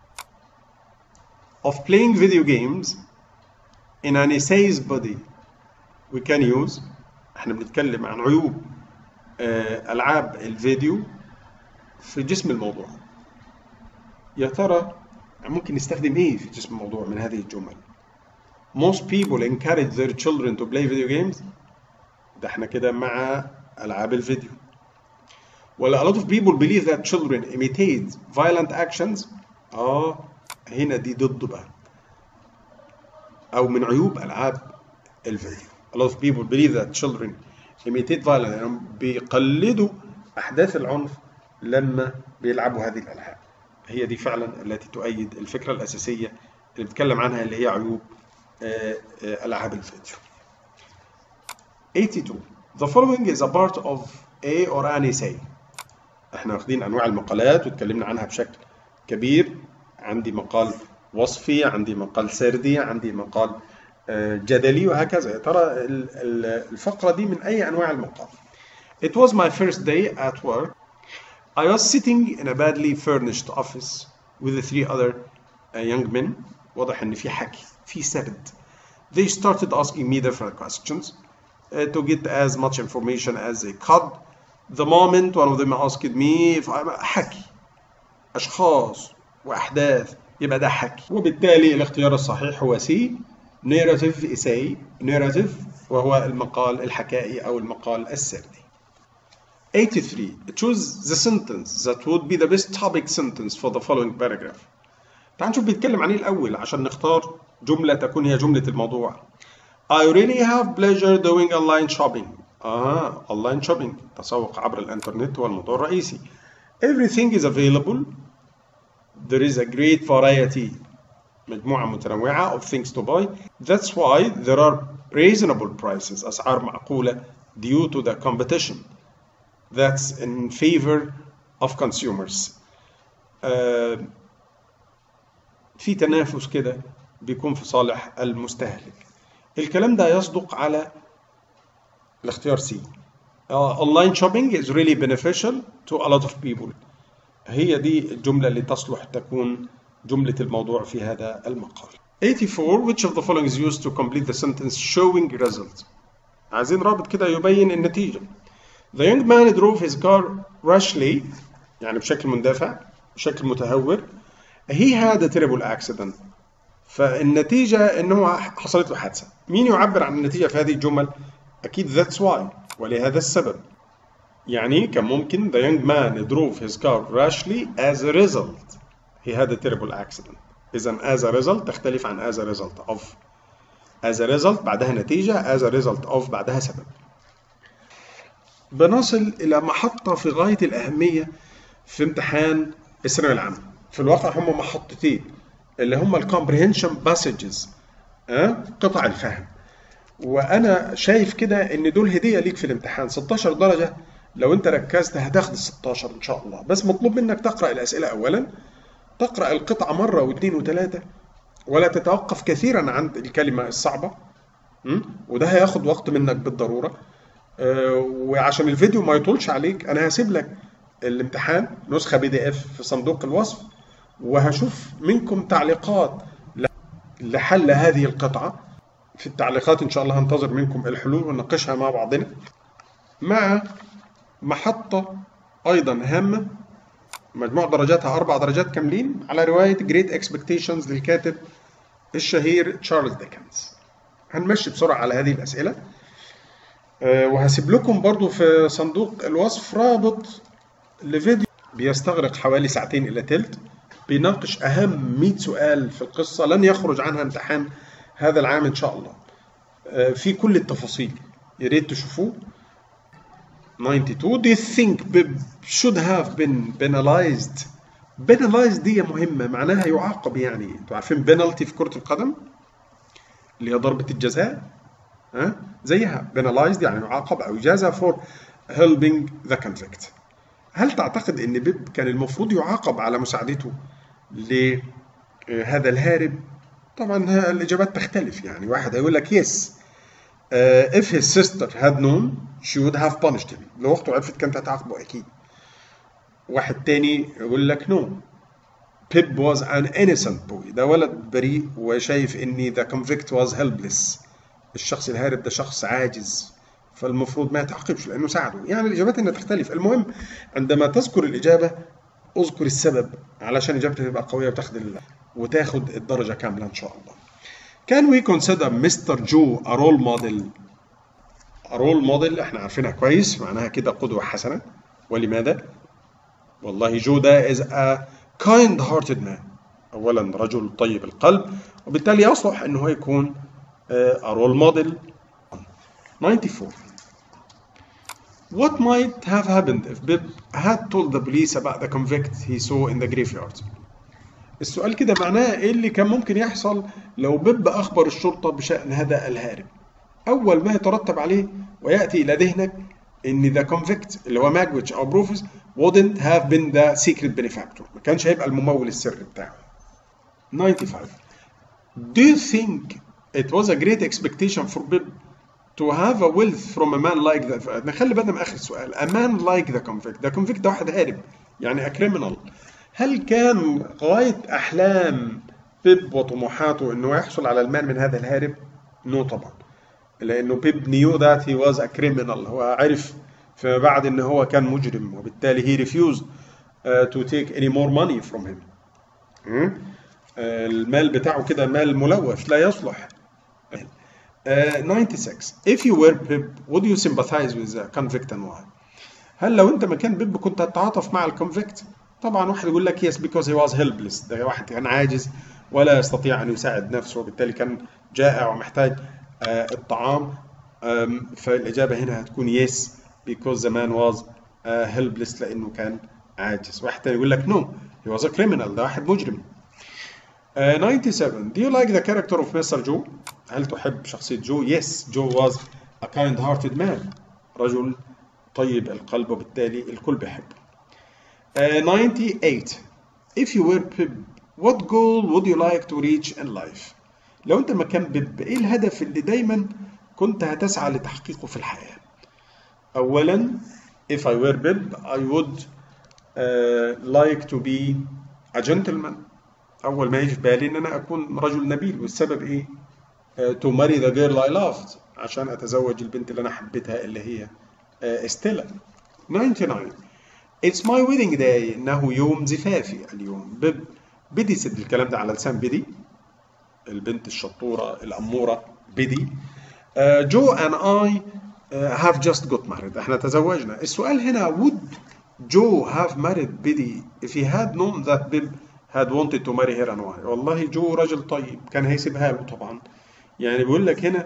of playing video games in an essay's body we can use، احنا بنتكلم عن عيوب ألعاب الفيديو في جسم الموضوع. يا ترى ممكن نستخدم ايه في جسم الموضوع من هذه الجمل؟ most people encourage their children to play video games. ده احنا كده مع ألعاب الفيديو. ولا a lot of people believe that children imitate violent actions. هنا دي ضده بقى، أو من عيوب ألعاب الفيديو. A lot of people believe that children imitate violence، يعني بيقلدوا أحداث العنف لما بيلعبوا هذه الألعاب. هي دي فعلا التي تؤيد الفكرة الأساسية اللي بتكلم عنها، اللي هي عيوب ألعاب الفيديو. 82. The following is a part of a or an essay. احنا واخدين أنواع المقالات واتكلمنا عنها بشكل كبير. عندي مقال وصفي، عندي مقال سردي، عندي مقال جدلي، وهكذا. ترى الفقرة دي من أي أنواع المقال. It was my first day at work. I was sitting in a badly furnished office with the 3 other young men. واضح إن في حكي، في سرد. They started asking me different questions to get as much information as they could. The moment one of them asked me if I'm حكي، أشخاص وأحداث، يبقى ده حكي. وبالتالي الاختيار الصحيح هو C. narrative essay. narrative وهو المقال الحكائي أو المقال السردي. 83. Choose the sentence that would be the best topic sentence for the following paragraph. تعال نشوف بيتكلم عن ايه الأول عشان نختار جملة تكون هي جملة الموضوع. I really have pleasure doing online shopping. online shopping، تسوق عبر الإنترنت هو الموضوع الرئيسي. Everything is available. There is a great variety، مجموعة متنوعة of things to buy. That's why there are reasonable prices، أسعار معقولة due to the competition that's in favor of consumers. في تنافس كده بيكون في صالح المستهلك. الكلام ده يصدق على الاختيار C. Online shopping is really beneficial to a lot of people. هي دي الجملة اللي تصلح تكون جملة الموضوع في هذا المقال. 84. Which of the following is used to complete the sentence showing result. عايزين رابط كده يبين النتيجة. The young man drove his car rashly، يعني بشكل مندفع، بشكل متهور. He had a terrible accident. فالنتيجة إنه حصلت له حادثة. مين يعبر عن النتيجة في هذه الجمل؟ أكيد that's why، ولهذا السبب. يعني كان ممكن the young man drove his car rashly as a result he had a terrible accident. إذن as a result تختلف عن as a result of. as a result بعدها نتيجة، as a result of بعدها سبب. بنصل إلى محطة في غاية الأهمية في امتحان الثانوية العامة. في الواقع هم محطتين اللي هم الكومبريهنشن باسجز، قطع الفهم. وأنا شايف كده إن دول هدية ليك في الامتحان. 16 درجة لو أنت ركزت هتاخد 16 إن شاء الله. بس مطلوب منك تقرأ الأسئلة أولا، تقرأ القطعة مرة واثنين وثلاثة، ولا تتوقف كثيرا عند الكلمة الصعبة، وده هياخد وقت منك بالضرورة. وعشان الفيديو ما يطولش عليك أنا هسيب لك الامتحان نسخة PDF في صندوق الوصف، وهشوف منكم تعليقات لحل هذه القطعة. في التعليقات إن شاء الله هنتظر منكم الحلول ونناقشها مع بعضنا، مع محطة أيضا هامة مجموع درجاتها 4 درجات كاملين على رواية Great Expectations للكاتب الشهير تشارلز ديكنز. هنمشي بسرعة على هذه الأسئلة، وهسيب لكم برضو في صندوق الوصف رابط لفيديو بيستغرق حوالي 2 إلى 2 ساعة، بيناقش أهم 100 سؤال في القصة لن يخرج عنها امتحان هذا العام إن شاء الله، في كل التفاصيل. يا ريت تشوفوه. 92. Do you think Bib should have been penalized؟ penalized دي مهمة، معناها يعاقب. يعني انتوا عارفين penalty في كرة القدم اللي هي ضربة الجزاء، زيها penalized يعني يعاقب أو يجازى for helping the convict. هل تعتقد إن بيب كان المفروض يعاقب على مساعدته لهذا الهارب؟ طبعا الإجابات تختلف. يعني واحد هيقول لك yes if his sister had known she would have punished him، لو أخته عرفت كانت هتعاقبه أكيد. واحد تاني يقول لك no Pip was an innocent boy، ده ولد بريء وشايف إن the convict was helpless، الشخص الهارب ده شخص عاجز فالمفروض ما يتعاقبش لأنه ساعده. يعني الإجابات إنها تختلف. المهم عندما تذكر الإجابة اذكر السبب علشان إجابتك تبقى قوية وتاخد الدرجة كاملة إن شاء الله. Can we consider Mr. Joe a role model? A role model احنا عارفينها كويس، معناها كده قدوة حسنة. ولماذا؟ والله جو ده is a kind hearted man. أولا رجل طيب القلب، وبالتالي يصلح أنه يكون a role model. 94. What might have happened if Bib had told the police about the convict he saw in the graveyard? السؤال كده معناه ايه اللي كان ممكن يحصل لو بيب اخبر الشرطه بشان هذا الهارب. اول ما يترتب عليه وياتي الى ذهنك ان ذا كونفكت اللي هو ماجويتش او بروفيس wouldn't have been the secret benefactor، ما كانش هيبقى الممول السري بتاعه. 95. Do you think it was a great expectation for Bib to have a wealth from a man like that؟ نخلي بالنا من اخر السؤال. A man like the convict. The convict ده واحد هارب، يعني a criminal. هل كان غاية أحلام بيب وطموحاته إنه يحصل على المال من هذا الهارب؟ نو طبعا، لأنه بيب knew that he was a criminal. هو عرف فيما بعد إن هو كان مجرم، وبالتالي he refused to take any more money from him. المال بتاعه كده مال ملوث لا يصلح. 96. If you were Bib, would you sympathize with the convict and why؟ هل لو أنت مكان بيب كنت هتتعاطف مع الكونفكت؟ طبعا واحد يقول لك yes because he was helpless، ده واحد كان عاجز ولا يستطيع أن يساعد نفسه، وبالتالي كان جائع ومحتاج الطعام. فالإجابة هنا هتكون yes because the man was helpless، لأنه كان عاجز. واحد تاني يقول لك no he was a criminal، ده واحد مجرم. 97. Do you like the character of Mr. Joe؟ هل تحب شخصية جو؟ yes Joe was a kind-hearted man، رجل طيب القلب، وبالتالي الكل بيحبه. 98. If you were Bib, what goal would you like to reach in life؟ لو أنت مكان بيب إيه الهدف اللي دايما كنت هتسعى لتحقيقه في الحياة؟ أولا if I were Bib I would like to be a gentleman. أول ما يجي في بالي إن أنا أكون رجل نبيل، والسبب إيه؟ to marry the girl I loved، عشان أتزوج البنت اللي أنا حبيتها اللي هي ستيلا. 99. It's my wedding day، إنه يوم زفافي اليوم. بدي سد الكلام ده على لسان بدي البنت الشطورة الأمورة بدي. جو and I have just got married، احنا تزوجنا. السؤال هنا would Joe have married Biddy if he had known that Bib had wanted to marry her and why؟ والله جو رجل طيب كان هيسيبها له طبعا. يعني بيقول لك هنا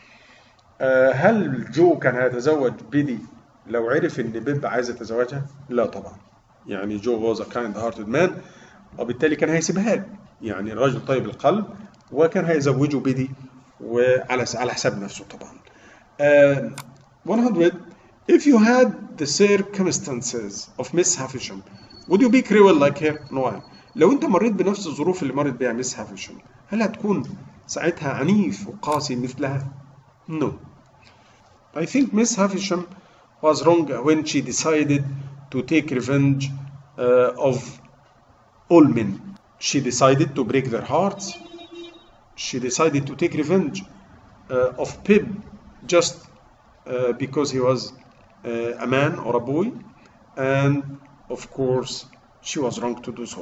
هل جو كان هيتزوج بيدي لو عرف ان بيب عايز يتزوجها؟ لا طبعا. يعني جو was a kind hearted man، وبالتالي كان هيسيبها له، يعني رجل طيب القلب، وكان هيزوجه بيدي وعلى حساب نفسه طبعا. 100. If you had the circumstances of Miss Havisham would you be cruel like her؟ no. لو انت مريت بنفس الظروف اللي مرت بها ميس هافيشام هل هتكون ساعتها عنيف وقاسي مثلها؟ no. I think Miss Havisham was wrong when she decided to take revenge of all men. She decided to break their hearts. She decided to take revenge of Pib just because he was a man or a boy, and of course she was wrong to do so.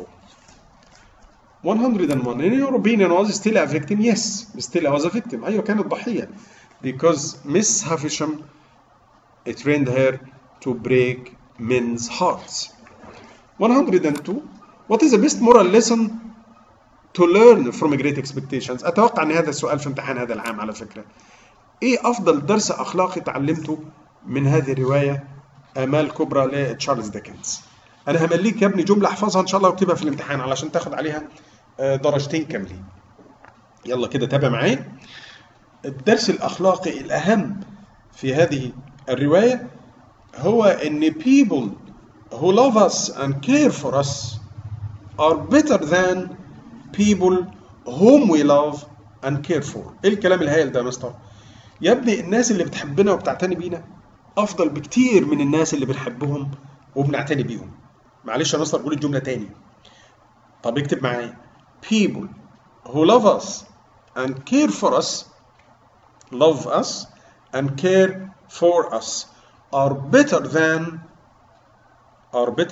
101. In your opinion was still a victim؟ yes still was a victim. أيوة كانت ضحية because Miss Havisham trained her to break men's hearts. 102. What is the best moral lesson to learn from great expectations؟ أتوقع أن هذا السؤال في امتحان هذا العام على فكرة. إيه أفضل درس أخلاقي تعلمته من هذه الرواية آمال كبرى لتشارلز ديكنز؟ أنا همليك يا ابني جملة احفظها إن شاء الله واكتبها في الامتحان علشان تاخد عليها درجتين كاملين. يلا كده تابع معايا. الدرس الأخلاقي الأهم في هذه الرواية هو إن people who love us and care for us are better than people whom we love and care for. إيه الكلام الهائل ده يا مستر؟ يا ابني الناس اللي بتحبنا وبتعتني بينا أفضل بكتير من الناس اللي بنحبهم وبنعتني بيهم. معلش يا مستر قول الجملة تاني. طب اكتب معايا. People who love us and care for us, love us and care for us are better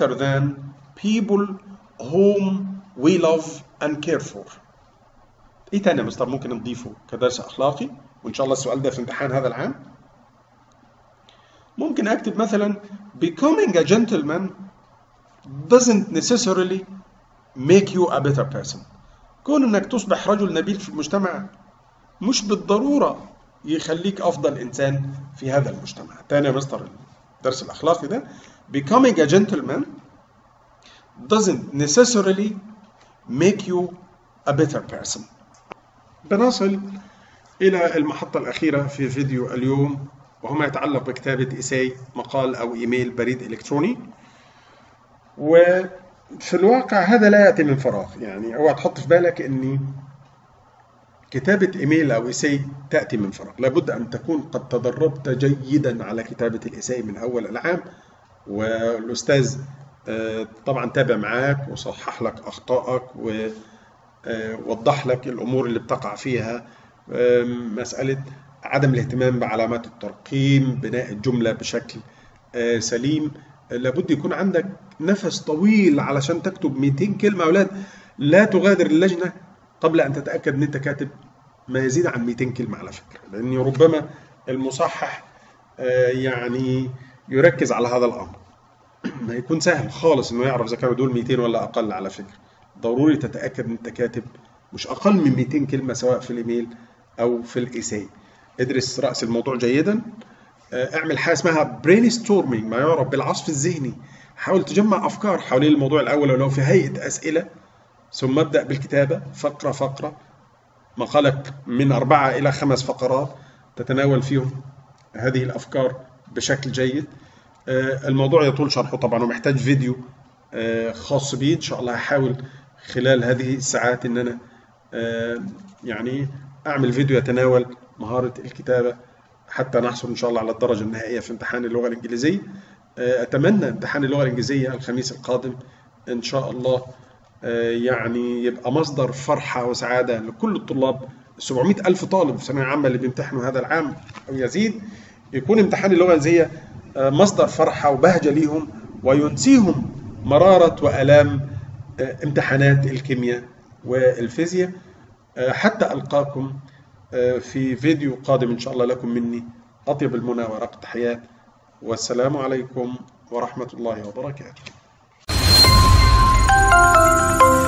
than people whom we love and care for. ايه تاني يا مستر ممكن نضيفه كدرس اخلاقي؟ وان شاء الله السؤال ده في امتحان هذا العام. ممكن اكتب مثلا becoming a gentleman doesn't necessarily make you a better person. كون انك تصبح رجل نبيل في المجتمع مش بالضرورة يخليك افضل انسان في هذا المجتمع. تاني يا مستر الدرس الاخلاقي ده becoming a gentleman doesn't necessarily make you a better person. بنصل إلى المحطة الأخيرة في فيديو اليوم، وهو ما يتعلق بكتابة إيساي، مقال أو إيميل بريد إلكتروني. وفي الواقع هذا لا يأتي من فراغ، يعني اوعى تحط في بالك إن كتابة إيميل أو إيساي تأتي من فراغ، لابد أن تكون قد تدربت جيدا على كتابة الإيساي من أول العام، والأستاذ طبعا تابع معاك وصحح لك أخطائك ووضح لك الأمور اللي بتقع فيها، مسألة عدم الاهتمام بعلامات الترقيم، بناء الجملة بشكل سليم. لابد يكون عندك نفس طويل علشان تكتب 200 كلمة. أولاد لا تغادر اللجنة قبل أن تتأكد أن أنت كاتب ما يزيد عن 200 كلمة على فكرة، لأن ربما المصحح يعني يركز على هذا الأمر. ما يكون سهل خالص إنه يعرف إذا كانوا دول 200 ولا أقل. على فكرة ضروري تتأكد أن أنت كاتب مش أقل من 200 كلمة سواء في الإيميل أو في الإيساي. ادرس رأس الموضوع جيدا، اعمل حاجة اسمها brainstorming، ما يعرف بالعصف الذهني. حاول تجمع أفكار حوالين الموضوع الأول ولو في هيئة أسئلة، ثم ابدأ بالكتابة فقرة فقرة. مقالك من 4 إلى 5 فقرات تتناول فيهم هذه الأفكار بشكل جيد. الموضوع يطول شرحه طبعا ومحتاج فيديو خاص به. إن شاء الله هحاول خلال هذه الساعات إن أنا يعني أعمل فيديو يتناول مهارة الكتابة حتى نحصل إن شاء الله على الدرجة النهائية في امتحان اللغة الإنجليزية. أتمنى امتحان اللغة الإنجليزية الخميس القادم إن شاء الله يعني يبقى مصدر فرحة وسعادة لكل الطلاب، 700 ألف طالب في ثانوية عامة اللي بيمتحنوا هذا العام أو يزيد. يكون امتحان اللغة الإنجليزية مصدر فرحة وبهجة ليهم، وينسيهم مرارة وآلام امتحانات الكيمياء والفيزياء. حتى ألقاكم في فيديو قادم إن شاء الله. لكم مني أطيب المنى ورق التحيات، والسلام عليكم ورحمة الله وبركاته.